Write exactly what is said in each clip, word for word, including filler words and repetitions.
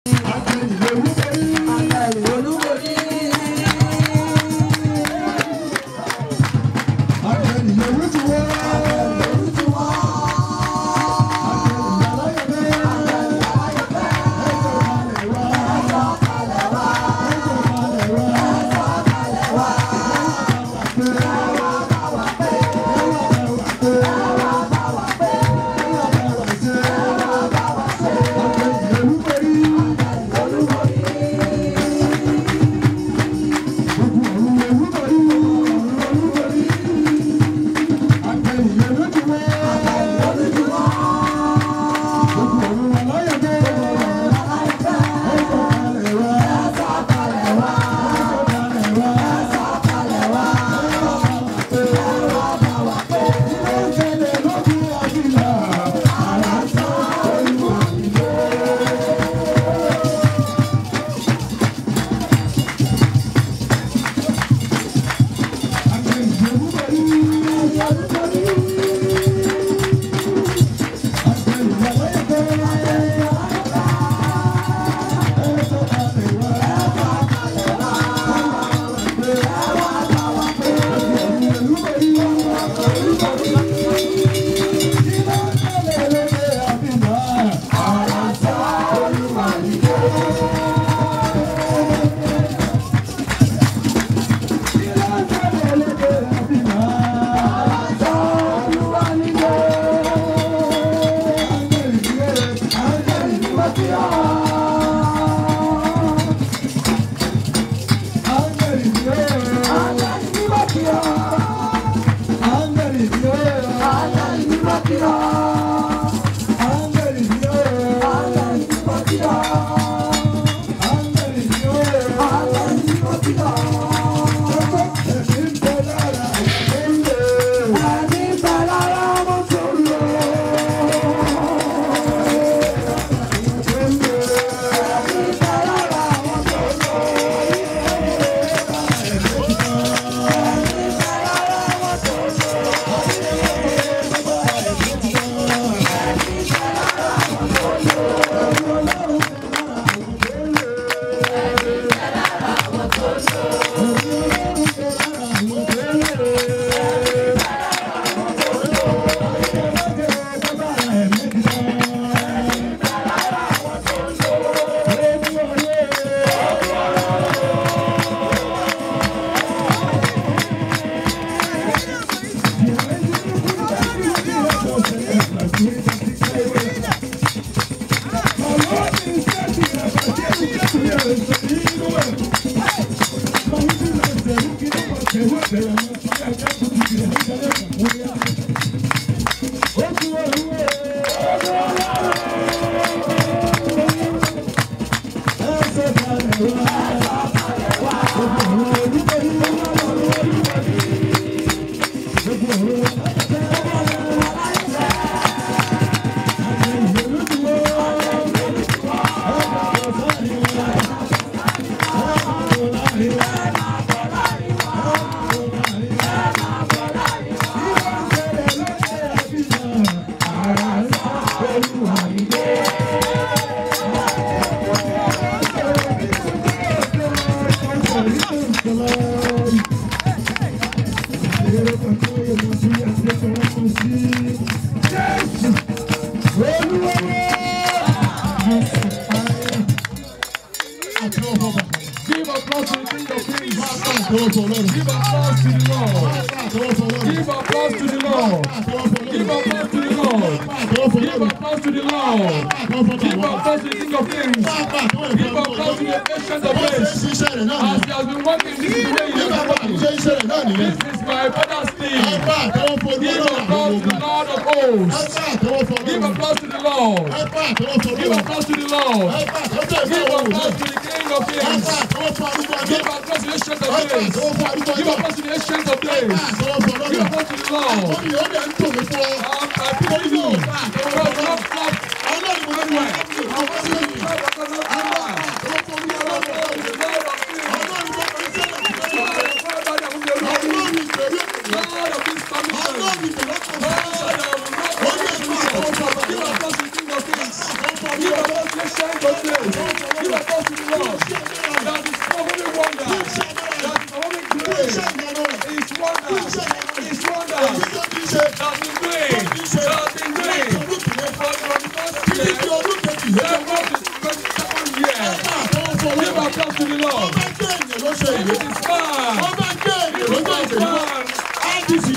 Give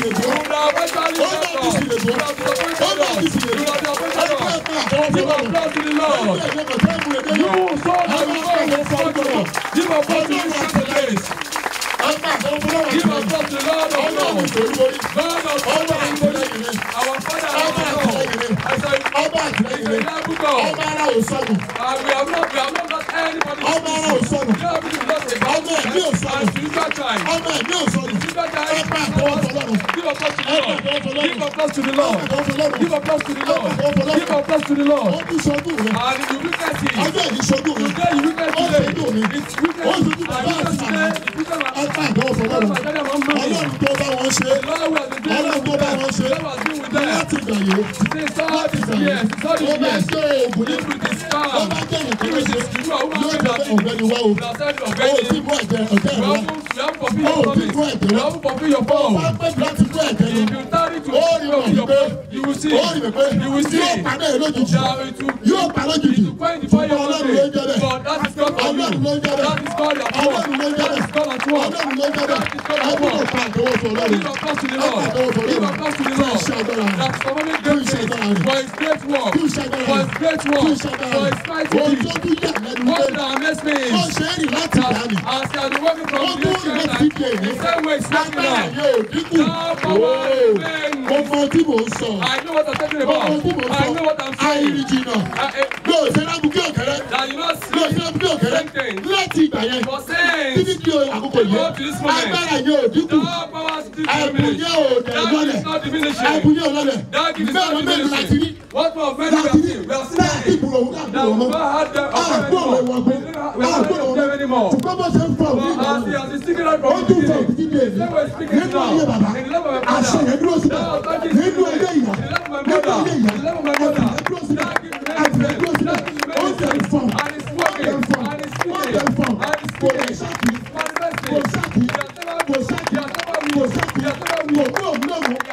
To the Lord. Give applause to the Lord. Give applause to the Lord. And if you look at it, today you look at today, it's wicked. And you can say, it's wicked. The Lord who has been with them. It's all this yes, it's all this yes. If with his power, if with his you are woman that you have said already, you have fulfilled your promise. You have fulfilled your power. If you tarry to fulfill your promise, you will see. You will see. You will quench the fire of the day. But that is God for you. That is God your power. That is God at work. That is God at work. Give applause to the Lord. Give applause to the Lord. That's commanding great things. For his great work. For his great work. For his mighty deeds. What that amazed me is that as they are working from this year, the same way it's working now. Now power remains. I know what I'm talking about. I know what I'm saying. That you not see same thing. For saying, to go to this moment, now power is diminished. That is not diminishing. That is not diminishing. What more men we are seeing? We are seeing that we don't have them anymore. We are not of them anymore. But as he has sticking out from the beginning, the same way speaking now, in the love of my brother, now that is in the love of my brother, in the love of my brother, that gives me medicine, that gives me medicine, and it's working, and it's speaking, and it's speaking, it's manifesting. He has never moved, he has never moved, he has never moved, he has never moved.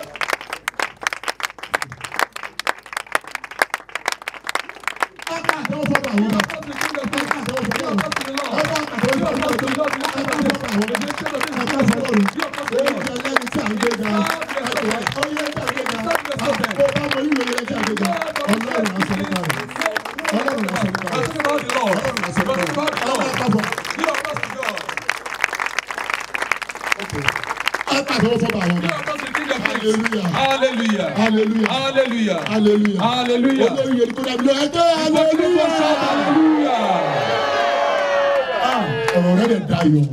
Hallelujah. Hallelujah. Hallelujah. Hallelujah. Hallelujah. Hallelujah. Ah, already died.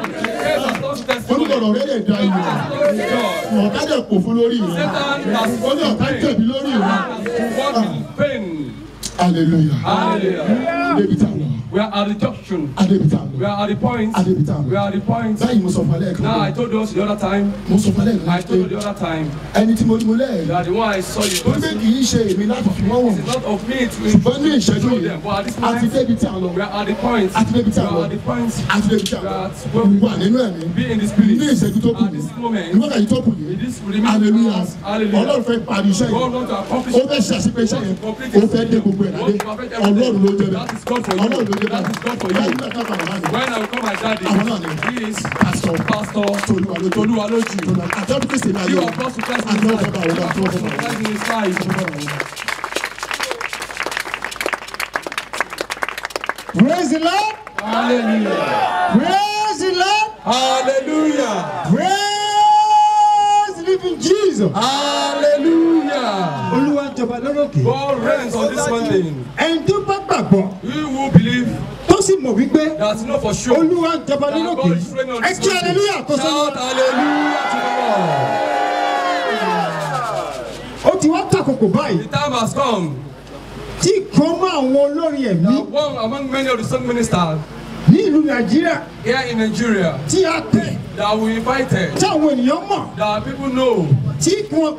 Already died. Ọ̀tá dẹ̀ kò fún lórí rẹ̀. Ó ní ọ̀tá jẹ̀bi lórí rẹ̀. Hallelujah. Hallelujah. We are at the junction. We are at the point. We are at the point. Now I told us the other time. I told you the other time. That the one I saw you. It's not of me to show them. But at this moment, we are at the point. We are at the point. We are at where we be in the spirit. At this moment, in this remaining hours. Hallelujah. God wants to accomplish it. Complete it. That is God for you. That is God for you. When I will call my daddy, he is Pastor Pastor Tolu Aloju. You are supposed to Christ in his life. You are supposed to Christ in his life. Praise the Lord. Hallelujah. Praise the Lord. Hallelujah. Praise the living Jesus. Hallelujah. God reigns on this mountain. And to Papa, we will believe. That's not for sure. That God is reigning on this mountain. Shout hallelujah to the Lord. The time has come. That one among many of the song ministers here in Nigeria that we invited, that people know, is well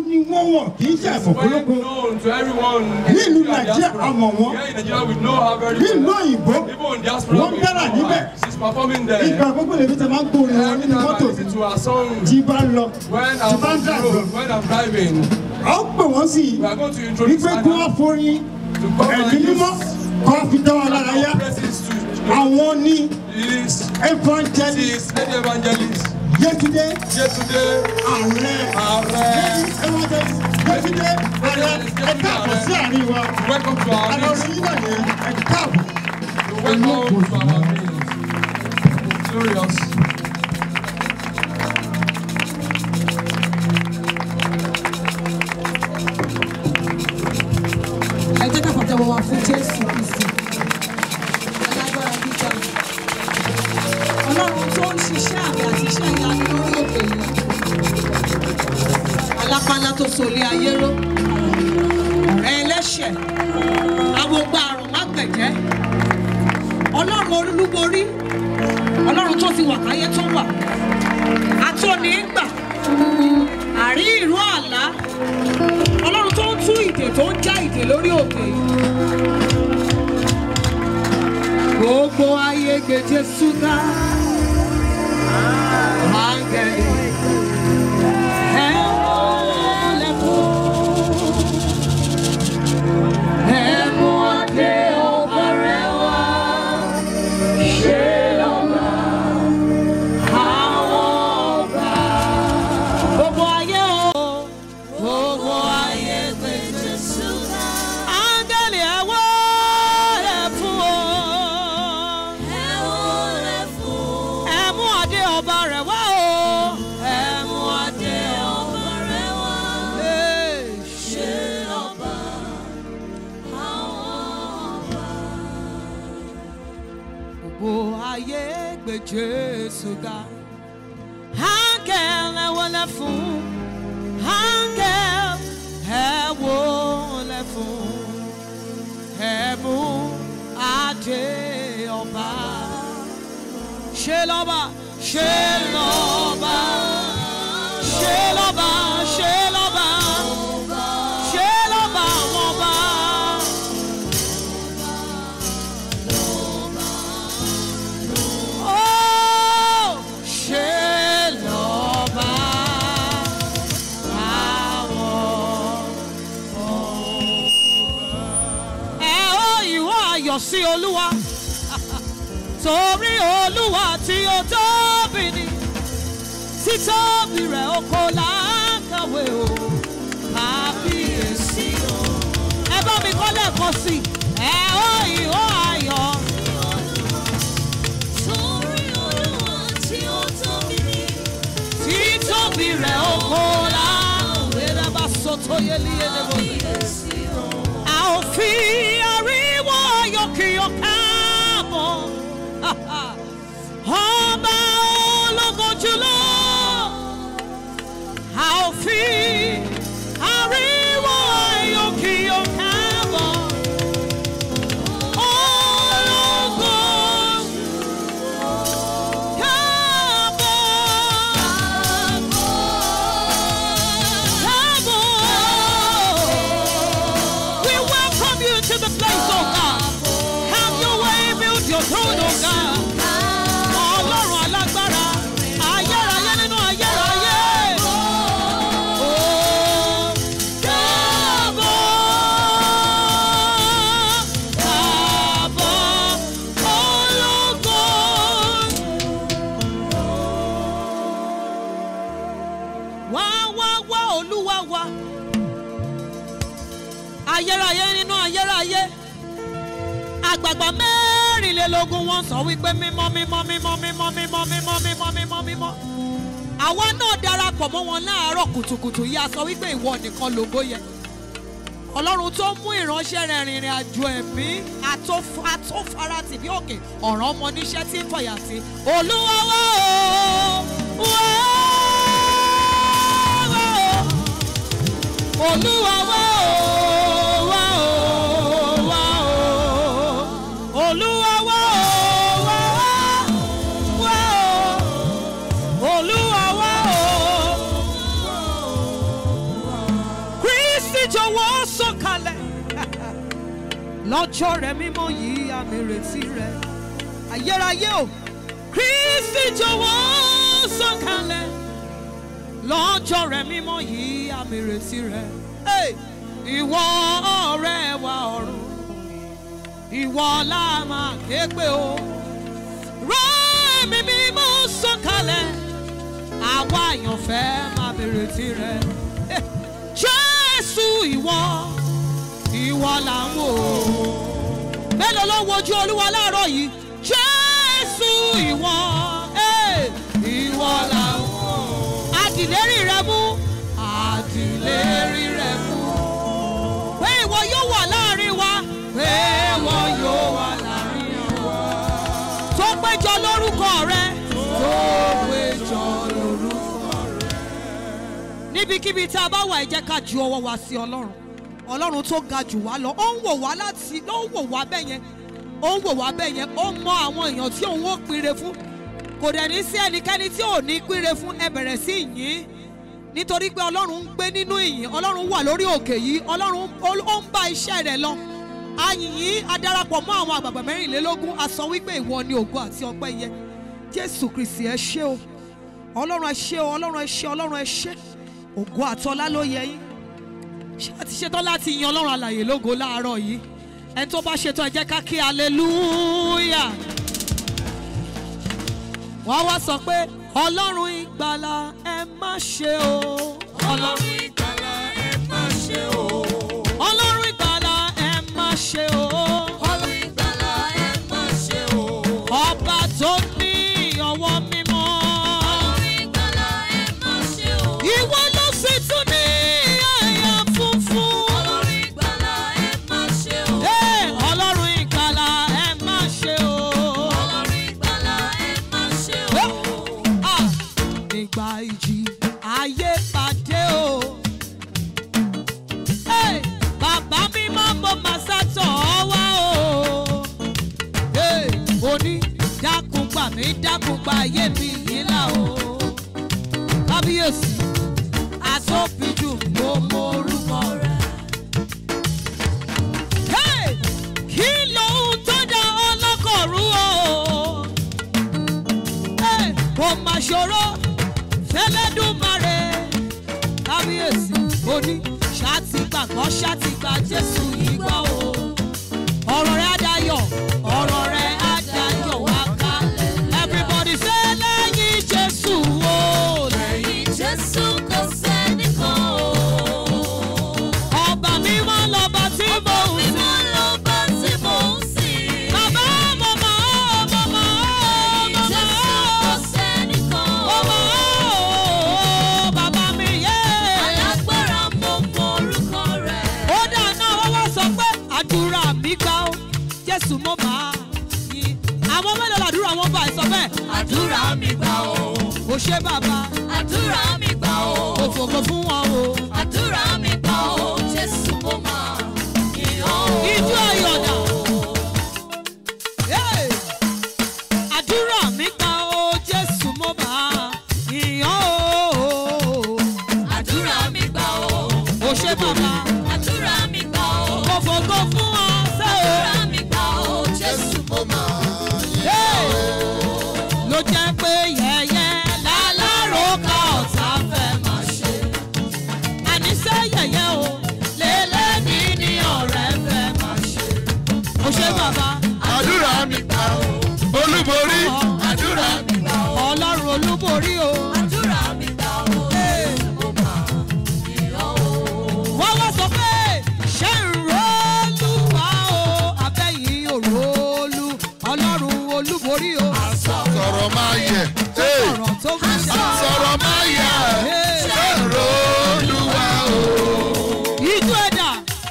known to everyone in the diaspora. Here in Nigeria we know how very well. People in diaspora we know her. She's performing there. Every time I listen to her song, when I'm on the road, when I'm driving, we are going to introduce her to come and use our presence to àwọn ní is evangelist evangelist Yesterday, Yesterday, ààrẹ, ààrẹ, yesterday, ààrẹ, ẹ káàbọ̀ sí àárín wa. welcome to our Àlọ́ meeting. orin yín náà yẹn, ẹ káàbọ̀. Welcome to our meeting. Glorious. Ẹ jẹ́ ká pàtẹ́wọ́ wa fún Jésù Kristi. Alágbára gíga. Ọlọ́run tó ń ṣiṣẹ́ àmì àti iṣẹ́ ìyanu lórí òkè yìí. Alápálá tó solé ayé ró. Ọ̀rẹ́ ẹlẹ́ṣẹ̀. Awogba àrùn má gbẹ̀jẹ́. Ọlọ́run olúborí. Ọlọ́run tó ti wà káyé tó wà. Atóni ń gbà. Àrí ìró àlá. Ọlọ́run tó ń tú ìdè tó ń já ìdè lórí òkè yìí. Gbogbo ayé gbé Jésù ga. Áńgẹ́lì. Ẹ wọlé fún. Ẹ mú adé ọba rẹ̀ wá. Ṣé lọ́ba àwọn ọba. Gbogbo ayé o. Gbogbo ayé gbé Jésù ga. Áńgẹ́lì ẹ wọlé fún o. Ẹ wọlé fún. Ẹ mú adé ọba rẹ̀ wá o. Ẹ mú adé ọba rẹ̀ wá. Ṣé ọba àwọn ọba. Gbogbo ayé gbé Jésù ga. Áńgẹ́lì ẹ wọlé fún. Áńgẹ́lì ẹ wọlé fún. Ẹ mú adé ọba. Ṣé lọ́ba, ṣé lọ́ba, ṣé lọ́ba, ṣé lọ́ba, ṣé lọ́ba àwọn ọba. Oh, ṣé lọ́ba àwọn ọba. Ẹ ó ìwọ ayọ̀ sí Olúwa. Torí Olúwa tí ó tóbi ni, títóbi rẹ̀ ó kò lákàwé o, kábíyèsí o. Ẹ bá mi kọ́ lẹ́ẹ̀kan sí i, ẹ ó ìhó ayọ̀. Torí Olúwa tí ó tóbi ni, títóbi rẹ̀ ó kò lákàwé. Ẹ bá sọ tó yẹ líyẹ lẹ́wọ̀n. Kábíyèsí o. A ò fi ariwo ayọ̀ kí o káàbọ̀. Ọba ológo jùlọ, a ò fi ariwo ayọ̀ kí o káàbọ̀. Ológo káàbọ̀, káàbọ̀. We welcome you to the place, oh God. Have your way, build your throne, oh God. Ọlọ́run alágbára, ayérayé nínú ayérayé. Oh, káàbọ̀, káàbọ̀, ológo. Wá wá wá Olúwa wá. Ayérayé nínú ayérayé. Àgbààgbà mẹ́rìnlélógún wọ́n sọ wípé mímọ́ mímọ́ mímọ́ mímọ́ mímọ́ mímọ́ mímọ́ mímọ́ mímọ́. Àwa náà darapọ̀ mọ́ wọn láàárọ̀ kùtùkùtù yìí a sọ wípé ìwọ nìkan lógo yẹ. Ọlọ́run tó mú ìránṣẹ́ rẹ̀ rìnrìn àjò ẹ̀mí àtòfaratì bí òkè ọ̀ràn ọmọ níṣẹ́ tí ń fọyà sí. Olúwa wá o, wá o, Olúwa wá o, wá o, wá o, Olúwa wá o, wá o, wá o, Olúwa wá o. Kristi jọ̀wọ́ sọ̀kalẹ̀ lọ́jọ́ rẹ̀ mímọ́ yìí àmì ìrètí rẹ̀ ayérayé o. Kristi jọ̀wọ́ sọ̀kalẹ̀ lọ́jọ́ rẹ̀ mímọ́ yìí àmì ìrètí rẹ̀. Ìwọ ọ̀rẹ́ wa ọ̀run, ìwọ la máa ké pè o. Rán ẹ̀mí mímọ́ sọ̀kalẹ̀ àwa àyànfẹ́ máa bèrè tirẹ̀. Jésù ìwọ ìwọ là ń wò. Mélòó ló wojú Olúwa láàárọ̀ yìí? Jésù ìwọ ìwọ là ń wò. Àdìlérí rẹ mú, àdìlérí rẹ mú. Pé ìwọ yóò wà láàrin wa, pé ìwọ yóò wà láàrin wa. Tó péjọ lórúkọ rẹ, tó péjọ lórúkọ rẹ. Níbikíbi tí a bá wà, ẹ jẹ́ ká ju ọwọ́ wa sí Ọlọ́run. Ọlọ́run tó ga jù wá lọ, ó ń wò wá láti, ó ń wò wá bẹ́ẹ̀ yẹn, ó ń wò wá bẹ́ẹ̀ yẹn, ó mọ àwọn èèyàn tí òun ó pínre fún. Kò dẹ̀ ní sí ẹnikẹ́ni tí ò ní pínre fún. Ẹ bẹ̀rẹ̀ sí yìn nítorí pé Ọlọ́run ń gbé nínú ìyìn. Ọlọ́run wà lórí òkè yìí. Ọlọ́run ó ń bá iṣẹ́ rẹ̀ lọ. Ayìn yìí a darapọ̀ mọ́ àwọn àgbàgbà mẹ́rìnlélógún. A sọ wípé ìwọ ni ògo àti ọpẹ́ yẹ. Jésù Kristi ẹ ṣé o. Ọlọ́run ẹ ṣé o. Ọlọ́run ẹ ṣé. Ọlọ́run ẹ ṣé. Ògo àtọlá ló yẹ yín. Ṣé a ti ṣetán láti yin Ọlọ́run alààyè lógo láàárọ̀ yìí? Ẹni tó bá ṣetán ẹ jẹ́ ká kí hallelujah. Wọ́n wá sọ pé Ọlọ́run ìgbàlà ẹ má ṣe o. Ọlọ́run ìgbàlà ẹ má ṣe o. Ọlọ́run ìgbàlà ẹ má ṣe o. Ọlọ́run ìgbàlà ẹ má ṣe o. Ọba tó ní ọwọ́ mímọ́. Ọlọ́run ìgbàlà ẹ má ṣe o. Ìwọ ló sì tún ní àyà funfun. Ọlọ́run ìgbàlà ẹ má ṣe o. Ọlọ́run ìgbàlà ẹ má ṣe o. Ọlọ́run ìgbàlà ẹ má ṣe o. Nígbà ìjì ayé pàdé o. Bàbá mi máa mọ màsátọ̀ wá o. Oní dákun gbà mí dákun gbà ayé mi yìí là o. Kábíyèsí àtòbíjù ló mọ orúkọ rẹ̀. Kí lóhun tó dá ọlọ́kọ̀ rú o? Kò má ṣòro fẹ́lẹ́dùmarè. Kábíyèsí oní ṣáàtì gbàgbọ́ ṣáàtì gbà Jésù yìí gbọ́ o. Ọ̀rọ̀ rẹ̀ á dayọ̀, ọ̀rọ̀ rẹ̀ á dayọ̀ wá kalẹ̀. Everybody say lẹ́yìn Jésù o. Lẹ́yìn Jésù kò sẹ́nìkan o. Ọba mímọ́ lọ́ba tí mò ń sìn. Mímọ́ lọ́ba tí mò ń sìn. Bàbá mọ̀mọ́ mọ̀mọ́ Lẹ́yìn Jésù kò sẹ́nìkan o. mọ̀mọ́ bàbá mi yé. Alágbára mo mọ orúkọ rẹ̀. Ó dáná wọ́n wá sọ pé àdúrà mi gbà ó. Jésù mo bá yí. Àwọn mélòó làdúrà wọn bá ẹ sọ bẹ́ẹ̀. Àdúrà mi gbà o. Ó ṣé bàbá. Àdúrà mi gbà o. Ó fògo fún wọn o. Àdúrà mi gbà o. Jésù mo máa yìn ọ́ o. Ijó ayọ̀dà. Hey! Àdúrà mi gbà ó. Jésù mo bá yíyan o. Àdúrà mi gbà o. Ó ṣé bàbá. Àdúrà mi gbà o. Ó fògo fún wọn ṣé o. Àdúrà mi gbà o. Jésù mo máa yìn Hey! ọ́ o. Ló jẹ́ pé yẹ̀yẹ́ láláròkà ọ̀tá fẹ́ máa ṣe. Àníṣe yẹ̀yẹ́ o, lélẹ́ni ní ọ̀rẹ́ fẹ́ máa ṣe. Ó ṣé bàbá. àdúrà mi gbà ó olúborí Àdúrà mi gbà o. Ọlọ́run olúborí o. Àdúrà mi gbà o. Jésù mo máa yìn ọ́ o. Wọ́n wá sọ pé ṣé ń rólú wá o, abẹ́yìn òrólú. Ọlọ́run olúborí o. sọ̀rọ̀ máa yẹ Ọ̀rọ̀ tó kù sí. sọ̀rọ̀ máa yẹ ṣẹ̀rọ olúwa o. Ìjú ẹ̀dá.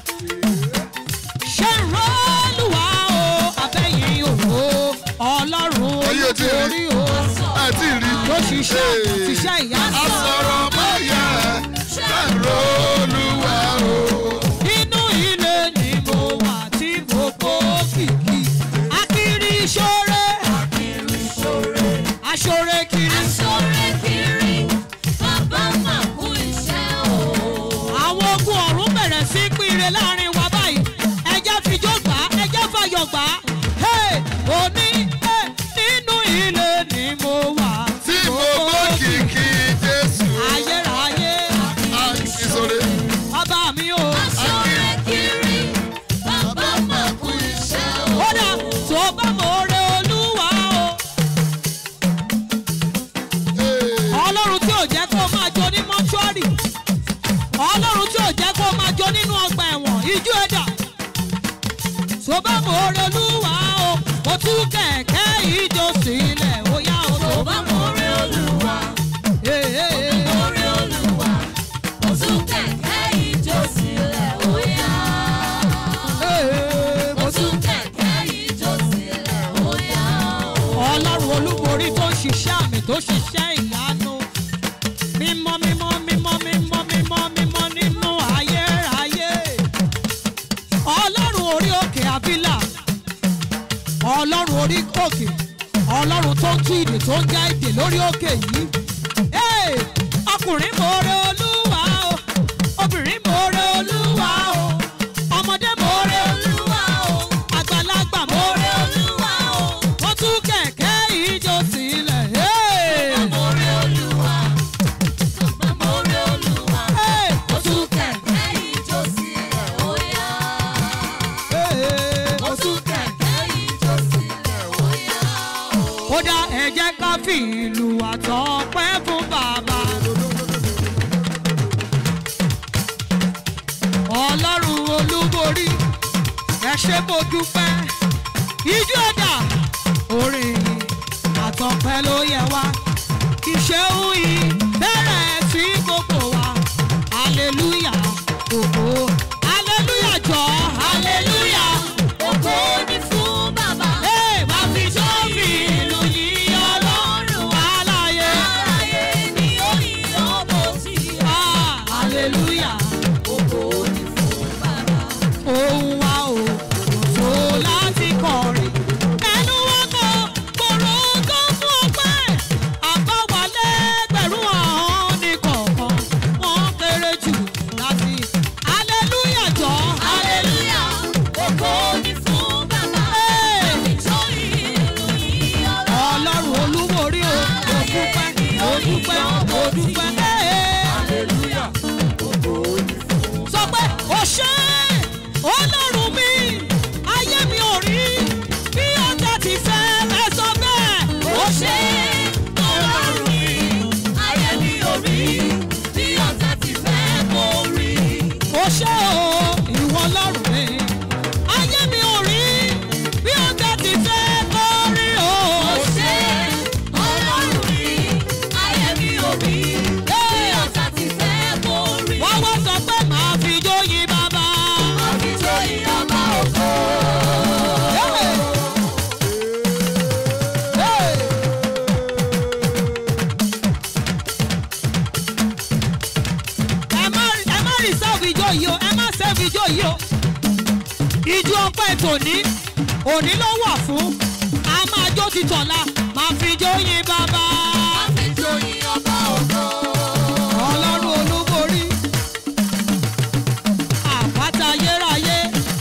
Ṣé ń rólú wá o, abẹ́yìn òró. Ọlọ́run Ayé ti rí. olúborí o. àti rí Ló ṣiṣẹ́ ṣiṣẹ́ ìyá. sọ̀rọ̀ máa yẹ ṣẹ̀rọ olúwa o. Inú ilé ni mo wà tí mo kó kìkì. Akiri ṣoore. Kiri ṣoore. Aṣoore kiri. Aṣoore kiri. Bàbá mà kú iṣẹ́ o. Àwọn ogun ọ̀run bẹ̀rẹ̀ sí pínre láàrin wa báyìí. Ẹjẹ́ fijó gbà á, ẹjẹ́ fàyọ̀ gbà á. Hey! Òní eh, nínú ilé ni mo wà. tí mo gbọ́ kìkì Jésù Ayérayé. àìsísọ̀rẹ́ Bàbá mi o. bá mo rẹ olúwa o mo tú kẹ̀kẹ́ ìjó sílẹ̀ ó yá o. tó bá mo rẹ olúwa mo rẹ olúwa mo tú kẹ̀kẹ́ ìjó sílẹ̀ ó yá. mo tú kẹ̀kẹ́ ìjó sílẹ̀ ó yá. ọlọ́run olúborí tó ń ṣiṣẹ́ àmì tó ṣiṣẹ́ ìyanu mímọ́ mímọ́ mímọ́ mímọ́ mímọ́ mímọ́ nínú ayérayé ọlọ́run orí òkè àbílà ọlọ́run orí òkè ọlọ́run tó ń tú ìdè tó ń já ìdè lórí òkè yìí ọkùnrin mọ̀ọ́rẹ́ olúwa o obìnrin mọ̀ọ́rẹ́ olúwa o ọmọdé mọ̀ọ́rẹ́ olúwa o àgbàlagbà mọ̀ọ́rẹ́ olúwa o wọ́n tú kẹ̀kẹ́ ìjó sílẹ̀. mọ̀ọ́rẹ́ olúwa mọ̀ọ́rẹ́ olúwa mo tú kẹ̀kẹ́ ìjó sílẹ̀ ó yá. mo tú kẹ̀kẹ́ ìjó sílẹ̀ ó yá. ó dá ẹ jẹ́ ká fi ìlú àtọpẹ́ fún bàbá. ọlọ́run olúborí ẹ ṣé mo dúpẹ́ ijó ẹ̀dá orin àtọpẹ́ ló yẹ wá ìṣeun yìí bẹ̀rẹ̀ sí gbogbo wa hallelujah ògo hallelujah jọ hallelujah ògo ni fún bàbá. máa fi jó fi ìlú yìí ọlọ́run aláyé aláyé ni ó ní ọmọ tí a. hallelujah ògo ni fún bàbá. ohun wa ò tó láti kọrin ẹnu wa kọ kòrò tó fún ọpẹ́ àbáwálé gbẹ̀rún ọ̀hún ní kọ̀ọ̀kan wọ́n kéré jù láti hallelujah jọ hallelujah ògo ni fún bàbá. àfijọ́ ìlú yìí ọlọ́run olúborí o mo dúpẹ́ mo dúpẹ́ mo dúpẹ́ hallelujah ògo ni fún. sọ pé o ṣé ọlọ́run mi ayé mi ò rí bí ọjà ti fẹ́ ẹ sọ bẹ́ẹ̀ ó ṣe ọlọ́run mi ayé mi ò rí bí ọ̀tá ti fẹ́ kó rí. o ṣé o ìwọ ọlọ́run mi ayé mi ò rí bí ọjà ti fẹ́ kó rí o. ó ṣe ọlọ́run mi ayé mi ò rí bí ọ̀tá ti fẹ́ kó rí. wọ́n wá sọ pé màá fi jó yín bàbá. àfijọ́ ìyọba ògo. ẹ má ẹ má reserve ijó yìí o ẹ má save ijó yìí o ijó ọpẹ́ tòní òní ló wà fún a máa jó ti tọ̀la máa fi jó yín bàbá. àfijọ́ ìyọba ògo. ọlọ́run olúborí àpáta ayérayé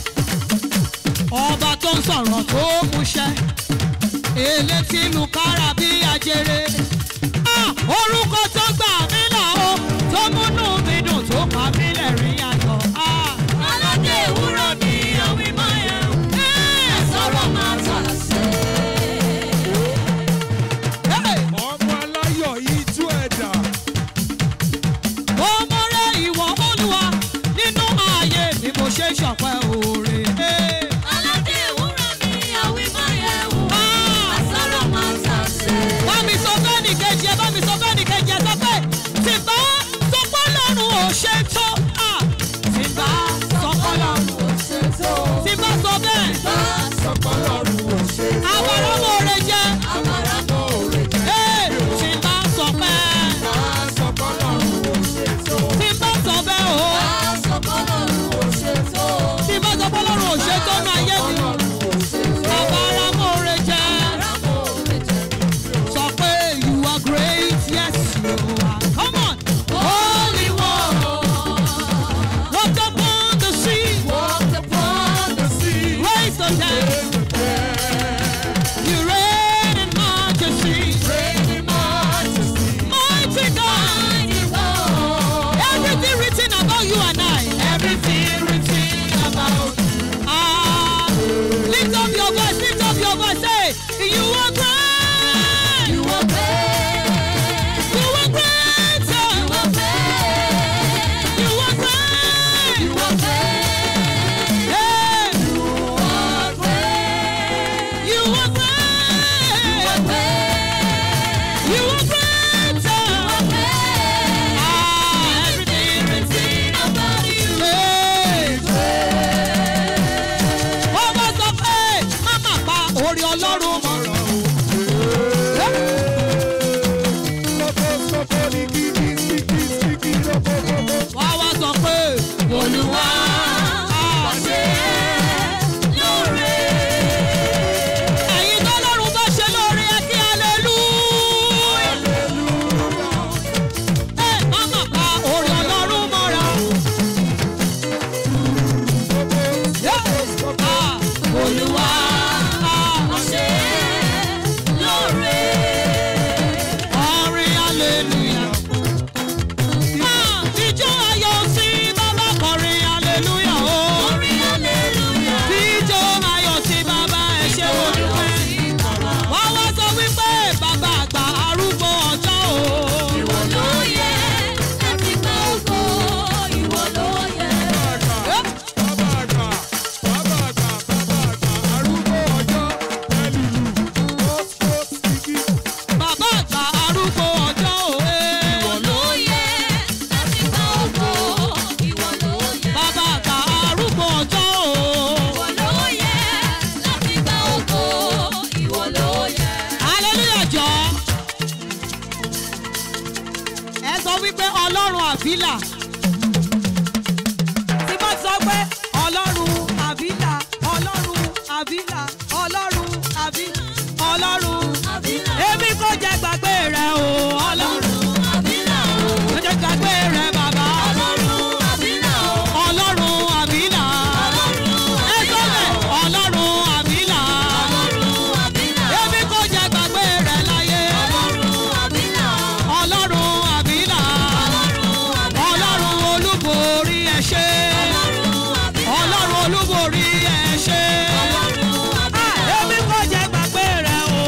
ọba tó ń sọ̀rọ̀ tó múṣẹ elétí ìlú kára bí ajere orúkọ tó gbà mí là ó tó múnú mi dùn tó pa mí lẹ́rìn ayọ̀. aládé ìwúrọ̀ ni àwí máa yẹ sọ̀rọ̀ máa tà sí. ọmọ aláyọ̀ yìí tú ẹ̀dá. ọmọ rẹ ìwọ olúwa nínú ààyè ni mo ṣe ṣọpẹ́ oore. aládé ìwúrọ̀ ni àwí máa yẹ wò sọ̀rọ̀ máa tà sí. bá mi sọ fẹ́ nìkejì ẹ bá mi sọ fẹ́ nìkejì ẹ sọ pé tí bá sọ pé lọ́rùn ò ṣe tó wípé ọlọ́run àbílà. Tí bá sọ pé ọlọ́run àbílà, ọlọ́run àbílà, ọlọ́run àbílà, ọlọ́run àbílà. Èmi kò jẹ́ gbàgbé rẹ̀ o, ọlọ́run àbílà o. Kò jẹ́ gbàgbé rẹ̀ bàbá. Ọlọ́run àbílà o. Ọlọ́run àbílà. Ẹ sọ bẹ́ẹ̀, ọlọ́run àbílà. Èmi kò jẹ́ gbàgbé rẹ̀ láyé. Ọlọ́run àbílà. Ọlọ́run olúborí ẹ ṣé. Ọlọ́run olúborí ẹ ṣé. Èmi kò jẹ́ gbàgbé rẹ̀ o.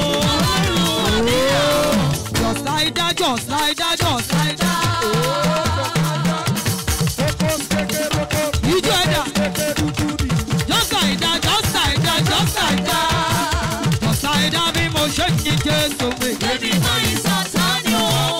Just like that, just like that, just like that. Ijó ẹ̀dá. Just like that, just like that, just like that. Just like that bí mo ṣe kí Jésù mi. Baby, my is a Tanya.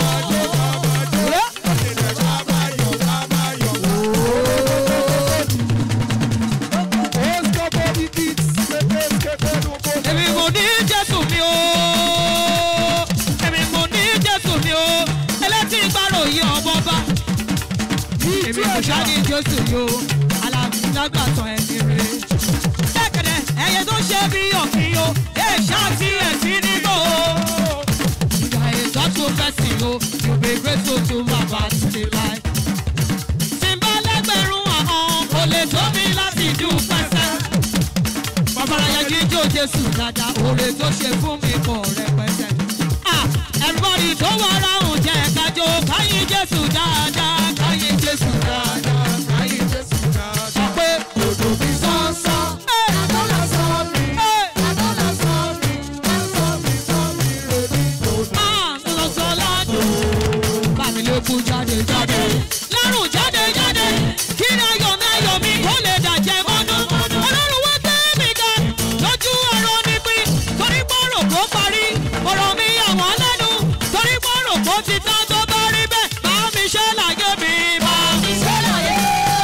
Èmi mo ní Jésù mi o. Èmi mo ní Jésù mi o. Ẹlẹ́tí ìgbàròyìn ọmọ bá. Èmi mo ṣá ní Jésù mi o. Alágbàtàn ẹni rè. Kẹ́kẹ̀dẹ̀ ẹyẹ tó ṣe bí ọ̀kìn o. Èṣà tí ẹ̀ sí nígbò o. Ìgbà ìtọ́jú fẹ́sì o. You'll be grateful to my past life. Tí n bá lẹ́gbẹ̀rún àhán, kò lè tó mi láti dúpẹ́ sẹ́. Babalaya jíjó Jésù dáadáa, oore tó ṣe fún mi kò rẹpẹtẹ. Everybody tó wà ráhùn jẹ́ kájọ, káyìn Jésù dáadáa, káyìn Jésù dáadáa, káyìn Jésù dáadáa. Sọ pé òdò fi sọ́nsọ́. Àdọ́là sọ mi, àdọ́là sọ mi, sọ mi, sọ mi, rèmi dòdò. Lọ́sọ̀ ládùn, bàmí ló kú jáde jáde. Lárùn jáde jáde, kí ni ayọ̀ mi ayọ̀ mi kó lè dàjẹ́ mọ́nú. Ọlọ́run wá gbé mi ga, lójú ọ̀rọ̀ ní pín, torí pọ́nrọ̀ kó parí. Ọ̀rọ̀ mi àwọn lẹ́nu, torí pọ́nrọ̀ kó ti tán tó bá rí bẹ́ẹ̀. Bá mi ṣe láyé mi, bá mi ṣe láyé.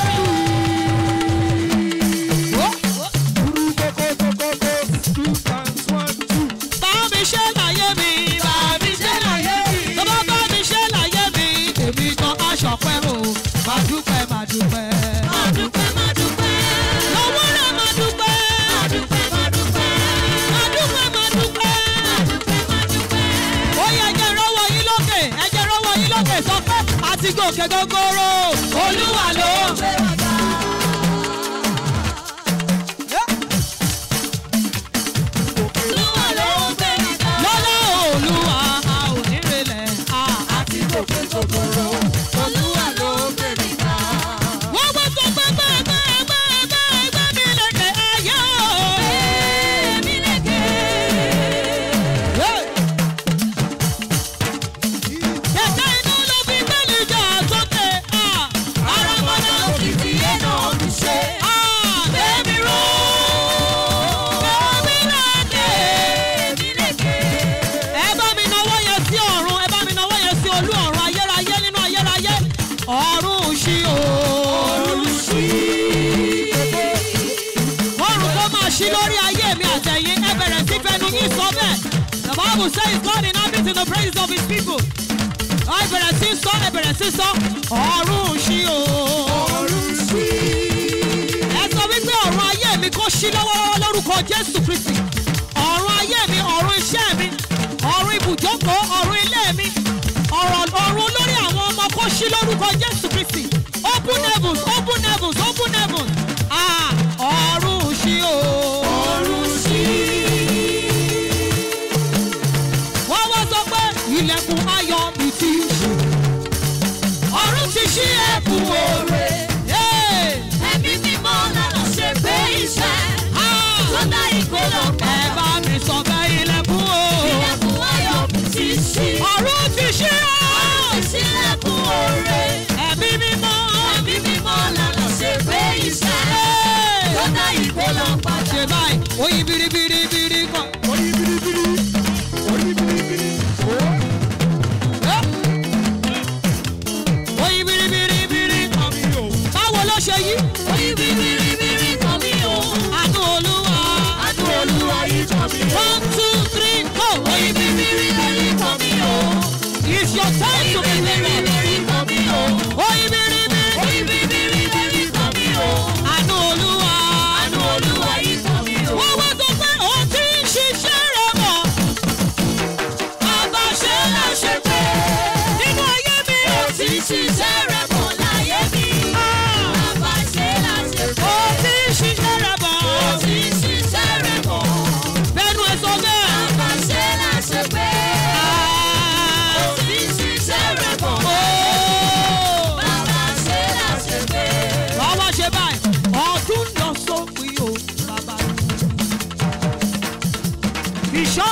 Bá mi ṣe láyé mi, bá mi ṣe láyé mi. Tó bá bá mi ṣe láyé mi, èmi kan aṣọ pẹ́ o. Má dúpẹ́, má dúpẹ́. Má dúpẹ́, má dúpẹ́. Lọ́wọ́ rẹ̀ má dúpẹ́. Má dúpẹ́, má dúpẹ́. Má dúpẹ́, má dúpẹ́. Má dúpẹ́, má dúpẹ́. Ó yẹ ẹjẹ rọwọ́ yín lókè, ẹjẹ rọwọ́ yín lókè sọ pé àti gòkè gógóró. Olúwa ló ń gbé wa ga. Olúwa ló ń gbé wa ga. Lọ́lá Olúwa a ò ní relẹ̀ a. Àti gòkè gògòrò. Olúwa ló ń gbé mi ga. Wọ́n gbé sọ pé gbẹ́gbẹ́ gbẹ́gbẹ́ gbẹ́ mi lékè ayé o. Èmi lékè. Kẹ̀kẹ́ inú ló fi gbẹ́lì jà sókè. Aramọ́dá ló fi ti ẹ̀nà ọ̀dùn ṣe. Bẹ́ẹ̀ni ró. Bẹ́ẹ̀ni lékè. Èmi lékè. Ẹ bá mi nawọ́ yẹn sí ọ̀run, ẹ bá mi nawọ́ yẹn sí olú ọ̀run ayérayé nínú ayérayé. Ọ̀run ṣí o. Ọ̀run ṣí. Ọ̀run tó máa ṣí lórí ayé mi àtẹ̀yìn ẹ bẹ̀rẹ̀ sí fẹnu yín sọ bẹ́ẹ̀. The Bible says God inhabits in the praises of his people. Ẹ bẹ̀rẹ̀ sí sọ, ẹ bẹ̀rẹ̀ sí sọ. Ọ̀run ṣí o. Ọ̀run ṣí. Ẹ sọ wípé ọ̀run ayé mi kó ṣí lọ́wọ́lọ́wọ́ lórúkọ Jésù Kristi. Ọ̀run ayé mi, ọ̀run iṣẹ́ mi, ọ̀run ibùjókòó, ọ̀run ilé mi, ọ̀run olórí àwọn ọmọ kó ṣí lórúkọ Jésù Kristi. Open heavens, open heavens, open heavens. Ah, ọ̀run ṣí o. Ọ̀run ṣí. Wọ́n wá sọ pé ilẹ̀kùn ayọ̀ mi ti ṣí. Ọ̀run ti ṣí ẹ̀kún oore. Ẹ̀mí mímọ́ lọ́nà ṣe pé iṣẹ́. Tó dá ìkólọ Ẹ padà. bá mi sọ pé ilẹ̀kùn o. Ilẹ̀kùn ayọ̀ mi ti ṣí. Ọ̀run ti ṣí o. Ìṣílẹ̀kùn oore. Ẹ̀mí mímọ́. Ẹ̀mí mímọ́ lọ́nà ṣe pé iṣẹ́. Tó dá ìkólọ padà. Ṣé báyìí, oyin biribiribiri kan. Oyin biribiri, oyin biribiri, o.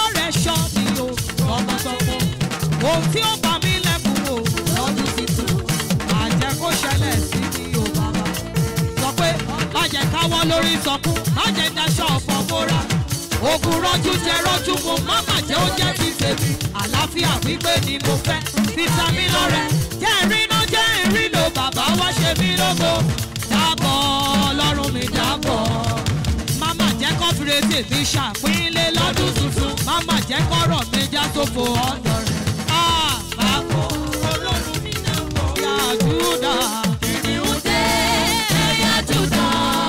rẹ̀ ṣọ́ mi o tọmọtọmọ ohun tí ó bá mi lẹ́kùn o lọ́dún tuntun àjẹ́ kó ṣẹlẹ̀ sí mi o bàbá sọ pé má jẹ́ káwọ́ lórí sọkún má jẹ́ daṣọ ọ̀pọ̀ bóra ogun rọ́jú jẹ rọ́jú mo má má jẹ́ ó jẹ́ ti tèmi àlàáfíà wípé ni mo fẹ́ fítámì lọ́rẹ̀ jẹ́ ìrìnà jẹ́ ìrìnà bàbá wá ṣe mí lógo dábọ̀ ọlọ́run mi dábọ̀ máma jẹ́ kọ́fìrẹ́ tèmi ṣàpínlẹ̀ lọ́dún tuntun máma jẹ́ kọ́rọ̀ mi já sófo ọ̀dọ̀ rẹ̀ àbábọ̀ ọlọ́run mi dábọ̀ yá Júdà Kìnìún dé ẹ̀yà Júdà.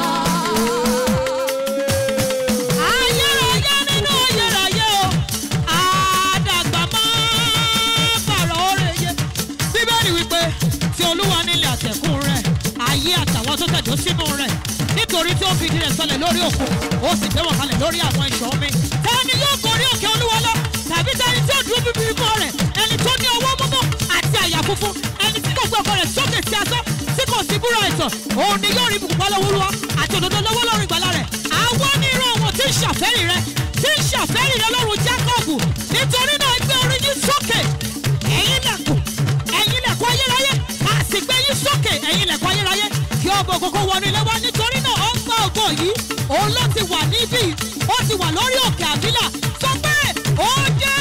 ayérayé nínú ayérayé o àdàgbà máa pààrọ̀ òrèyé bíbélì wípé tí olúwa nílẹ̀ àtẹ̀kùn rẹ̀ ayé àtàwọn tó tẹ̀dó sínú rẹ̀ nítorí tí ó fi ìdí rẹ̀ sọlẹ̀ lórí òkun ó sì gbé wọn kalẹ̀ lórí àwọn ìṣọ́ mi tani yóò gorí òkè olúwa lọ tàbí tani tí ó dúró bíbí mọ́ rẹ̀ ẹni tó ní ọwọ́ mímọ́ àti àyà funfun ẹni tí kò gbé ọkọ rẹ̀ sókè sí asán tí kò sí búra ẹ̀tàn òun ni yóò rí ibùkún lọ́wọ́ olúwa àti òdodo lọ́wọ́ lórí ìgbàlà rẹ̀ àwọn ní irú àwọn tí ń ṣàfẹ́rì rẹ̀ tí ń ṣàfẹ́rì rẹ̀ lọ́rùn Jákọ́bù nítorí náà gbé orí yín sókè ẹ̀yin lẹ̀kùn ẹ̀yin lẹ̀kùn ayérayé a sì gbé yín sókè ẹ̀yin lẹ̀kùn ayérayé kí ọmọ ògógó wọnú ilé wa nítorí náà ó ń gbọ́ ògo yìí òun ló ti wà níbí ó ti wà lórí òkè àbílà sọ pé ó jẹ́.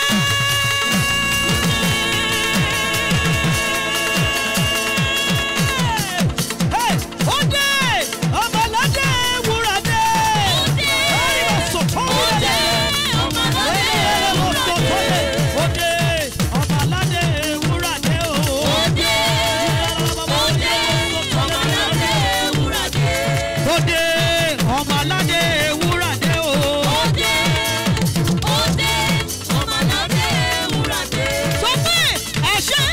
ó dé ọmọládé wúrà dé. Ó dé. Ó dé ọmọládé wúrà dé. ó dé ọmọládé wúrà dé o. Ó dé. Ó dé ọmọládé wúrà dé. ó dé ọmọládé wúrà dé o. Ó dé. Ó dé ọmọládé wúrà dé. sọ pé ẹ ṣé.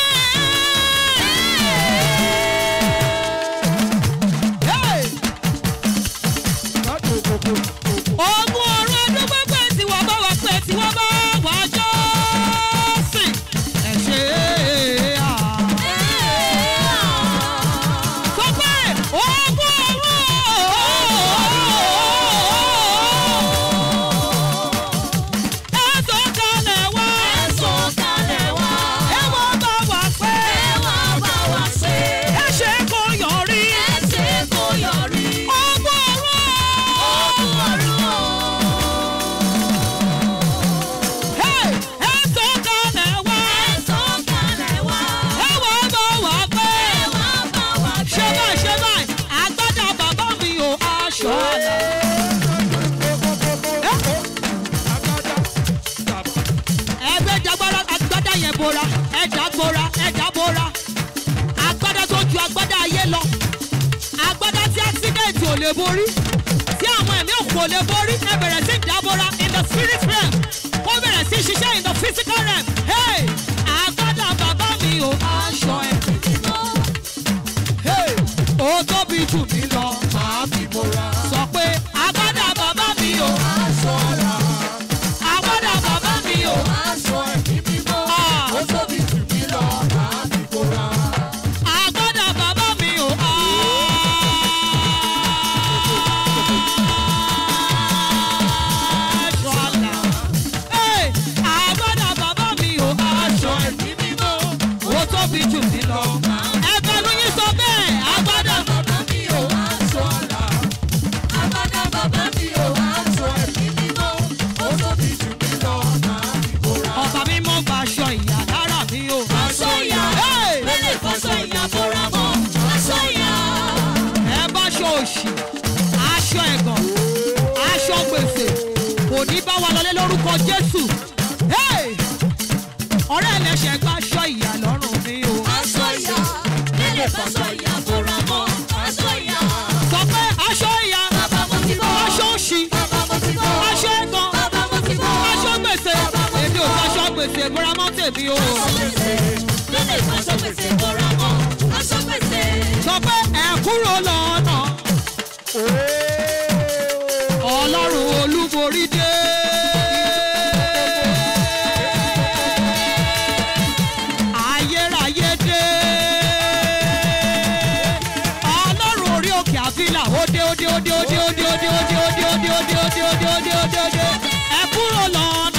Hey! Ogun ọ̀run ọdún pẹ́pẹ́ tí wọ́n bá wà pé tí wọ́n bá wà jọ́sìn. Ẹ ṣé à. Sọ pé ogun ọ̀run ẹ sọ̀kalẹ̀ wá. Ẹ sọ̀kalẹ̀ wá. Ẹ wá bá wà pé. Ẹ wá bá wa ṣe. Ẹ ṣe kó yọrí. Ẹ ṣe kó yọrí. Ogun ọ̀run. Ogun ọ̀run o. Hey! Ẹ sọ̀kalẹ̀ wá. Ẹ sọ̀kalẹ̀ wá. Ẹ wá bá wà pé. Ẹ wá bá wa Ṣé gbé. báyìí ṣé báyìí àgbàdà bàbá mi ò aṣọ àlà. Ẹgbẹ́ jagbara agbádá yẹn bora ẹ̀dá bora ẹ̀dá bora agbádá tó ju agbádá ayé lọ agbádá tí accident ò lè borí tí àwọn ẹ̀mí òkú ò lè borí ẹ bẹ̀rẹ̀ sí dábora in the spirit realm kó bẹ̀rẹ̀ sí ṣiṣẹ́ in the physical realm hey agbádá bàbá mi ò aṣọ ẹ̀ hey ó tóbi jù mí lọ máa fi bora sọ pé agbádá bàbá mi ò aṣọ àlà agbádá bàbá mi ò Aṣọ ẹ̀mí mímọ́. Ah. Ó tóbi jù mí lọ, màá fi bora. agbádá bàbá mi ò aṣọ àlà hey agbádá bàbá mi ò aṣọ Ẹ̀mí mímọ́. ó tóbi jù mí lọ ẹgbẹ́ ló yín sọ bẹ́ẹ̀ agbádá Bàbá mi ò aṣọ àlà. Agbádá bàbá mi ò aṣọ ẹ̀mí mímọ́. Ó tóbi jù mí lọ, màá fi bora. ọba mi mọ́ gba aṣọ ìyá lára mi ò Aṣọ ìyá. Hey! Mélè fọṣọ ìyá bora mọ́. Aṣọ ìyá. ẹ bá aṣọ òṣì aṣọ ẹ̀gàn aṣọ gbèsè kò ní bá wa lọlé lórúkọ Jésù Hey! ọ̀rẹ́ ẹlẹ́ṣẹ̀ gba aṣọ ìyà lọ́rùn mi o Aṣọ ìyá. Mélè fọṣọ ìyá bora mọ́. Aṣọ ìyá. sọ pé aṣọ ìyà Bàbá mo ti bọ́. aṣọ òṣì Bàbá mo ti bọ́. aṣọ ẹ̀gàn Bàbá mo ti bọ́. aṣọ gbèsè èmi ò fẹ́ aṣọ gbèsè ìbúra mọ́ tèmi o Aṣọ gbèsè. Mélè fọṣọ gbèsè bora mọ́. Aṣọ gbèsè. sọ pé ẹ kúrò lọ́nà Ọlọ́run olúborí dé. Ayérayé dé. Ọlọ́run orí òkè àfilà ó dé ó dé ó dé ó dé ó dé ó dé ó dé ó dé ó dé ó dé ó dé ó dé ó dé ó dé ó dé ẹ kúrò lọ́nà.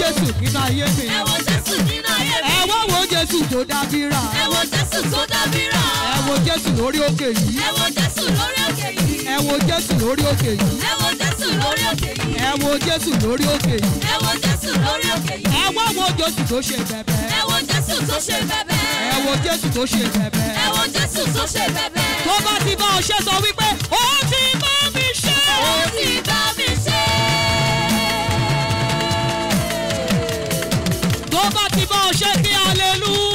Jésù nínú ayé mi. Ẹ wo Jésù nínú ayé mi. Ẹ wá wo Jésù tó dábìrà. Ẹ wo Jésù tó dábìrà. Ẹ wo Jésù lórí òkè yìí. Ẹ wo Jésù lórí òkè yìí. Ẹ wo Jésù lórí òkè yìí. Ẹ wo Jésù lórí òkè yìí. Ẹ wo Jésù lórí òkè yìí. Ẹ wo Jésù lórí òkè yìí. Ẹ wá wo Jésù tó ṣe bẹ̀bẹ̀. Ẹ wo Jésù tó ṣe bẹ̀bẹ̀. Ẹ wo Jésù tó ṣe bẹ̀bẹ̀. Ẹ wo Jésù tó ṣe bẹ̀bẹ̀. Tó bá ti bá ọ ṣe sọ wípé ó ti bá mi ṣe. Ó ti bá mi ṣe. Tó bá ti bá ọ ṣe kí hallelujah.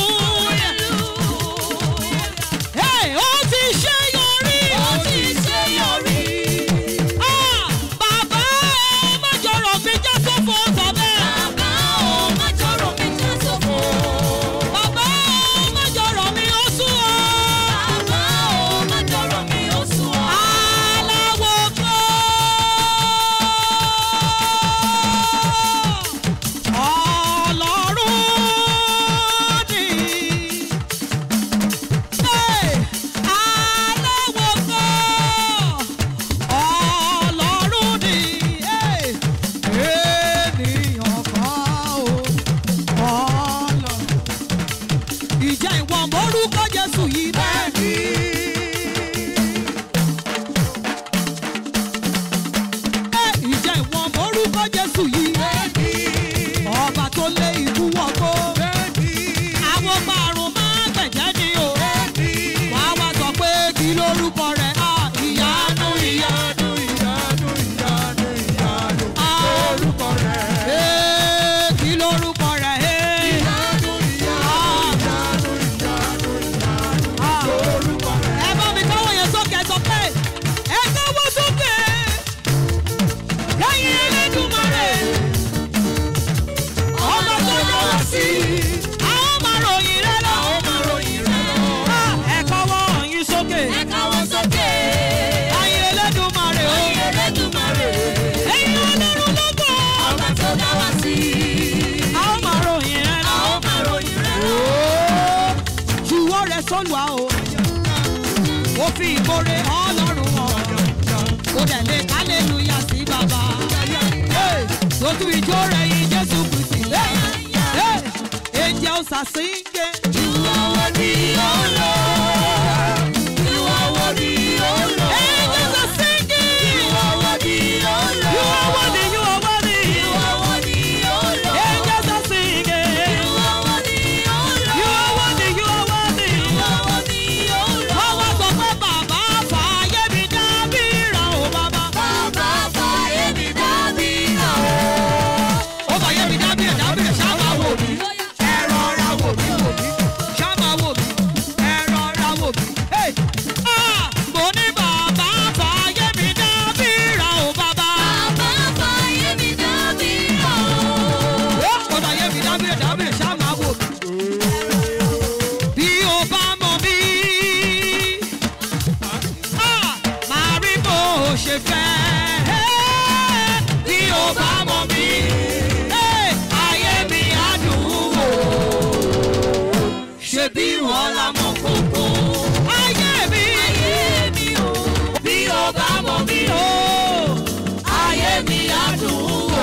Hey, ó ti ṣe yọrí. Ó ti ṣe yọrí. Ah, bàbá má jọ̀rọ̀ mi já sófo bàbá. Bàbá o má jọ̀rọ̀ mi já sófo. Bàbá má jọ̀rọ̀ mi ó sún ọ. Bàbá o má jọ̀rọ̀ mi ó sún ọ. Aláwọ̀ kan. Ọlọ́run ni. Hey, aláwọ̀ kan. Ọlọ́run ni. Hey, ènìyàn kan o. Ọlọ́run. Ìjà ìwọ̀n mórúkọ Jésù yìí bẹ́ẹ̀ ni. Ẹ, ìjà ìwọ̀n mórúkọ Jésù yìí. Ọba tó lé ikú wọgbó. Àwọn márùn-ún máa gbẹ̀jẹ́ ni o. Wà á wá sọ pé kí lórúkọ rẹ̀ á ìyanu ìyanu ìyanu ìyanu ìyanu. Orúkọ rẹ̀. Ee, kí lórúkọ rẹ̀? Ee. Ìyanu ìyanu ìyanu ìyanu ìyanu. Orúkọ rẹ̀. Ẹ bá mi káwọ́ yẹn sókè sọ pé ẹ káwọ́ sókè. Lẹ́yìn Elédùmarè. Ọba tó dá wa sí. Àwọn máa ròyìn rẹ̀ lọ. Ó máa ròyìn rẹ̀ lọ. Ẹ káwọ́ yín sókè. Ẹ káwọ́ sókè. Lẹ́yìn Elédùmarè o. Lẹ́yìn Elédùmarè. Ẹ̀yin Ọlọ́run ló gbọ́. Ọba tó dá wa sí. Àwọn máa ròyìn rẹ̀ lọ. Ó máa ròyìn rẹ̀ lọ. Juwọ́ rẹ̀ sọ́lùwà o. Ó fi ìkórè Ọlọ́run hàn. Ó dẹ̀ lé hallelúyà sí bàbá. Lójú ìjó rẹ̀ yìn Jésù Kristi. Angels are singing. You are worthy, oh Lord. You are worthy, oh Lord. Angels are singing. You are worthy, oh Lord. You are worthy, you are worthy. You are worthy, oh Lord. Angels are singing. You are worthy, oh Lord. You are worthy, you are worthy. You are worthy, oh Lord. Ọwọ́ sọ pé bàbá fààyè mi dábìrà o bàbá. Bàbá fàyè mi dábìrà o. Ó fààyè mi dábìrà dábìrà ṣáà máa wò mí. Ẹ rọra wò mí wò mí. Ṣáà máa wò mí. Ẹ rọra wò mí. Hey! Ah! Mo ní bàbá fààyè mi dábìrà o bàbá. Bàbá fàyè mi dábìrà o. Ó fààyè mi dábìrà dábìrà ṣáà máa wò mí. Bí o bá mọ̀ mí, ah, máa rí bó o ṣe fẹ́. Bí o bá mọ̀ mí, eh, ayé mi á dùn wò. Ṣebí wọ́n la mọ̀ kókó. Ayé mi, Ayé mi o. bí o bá mọ̀ mí o, ayé mi á dùn wò.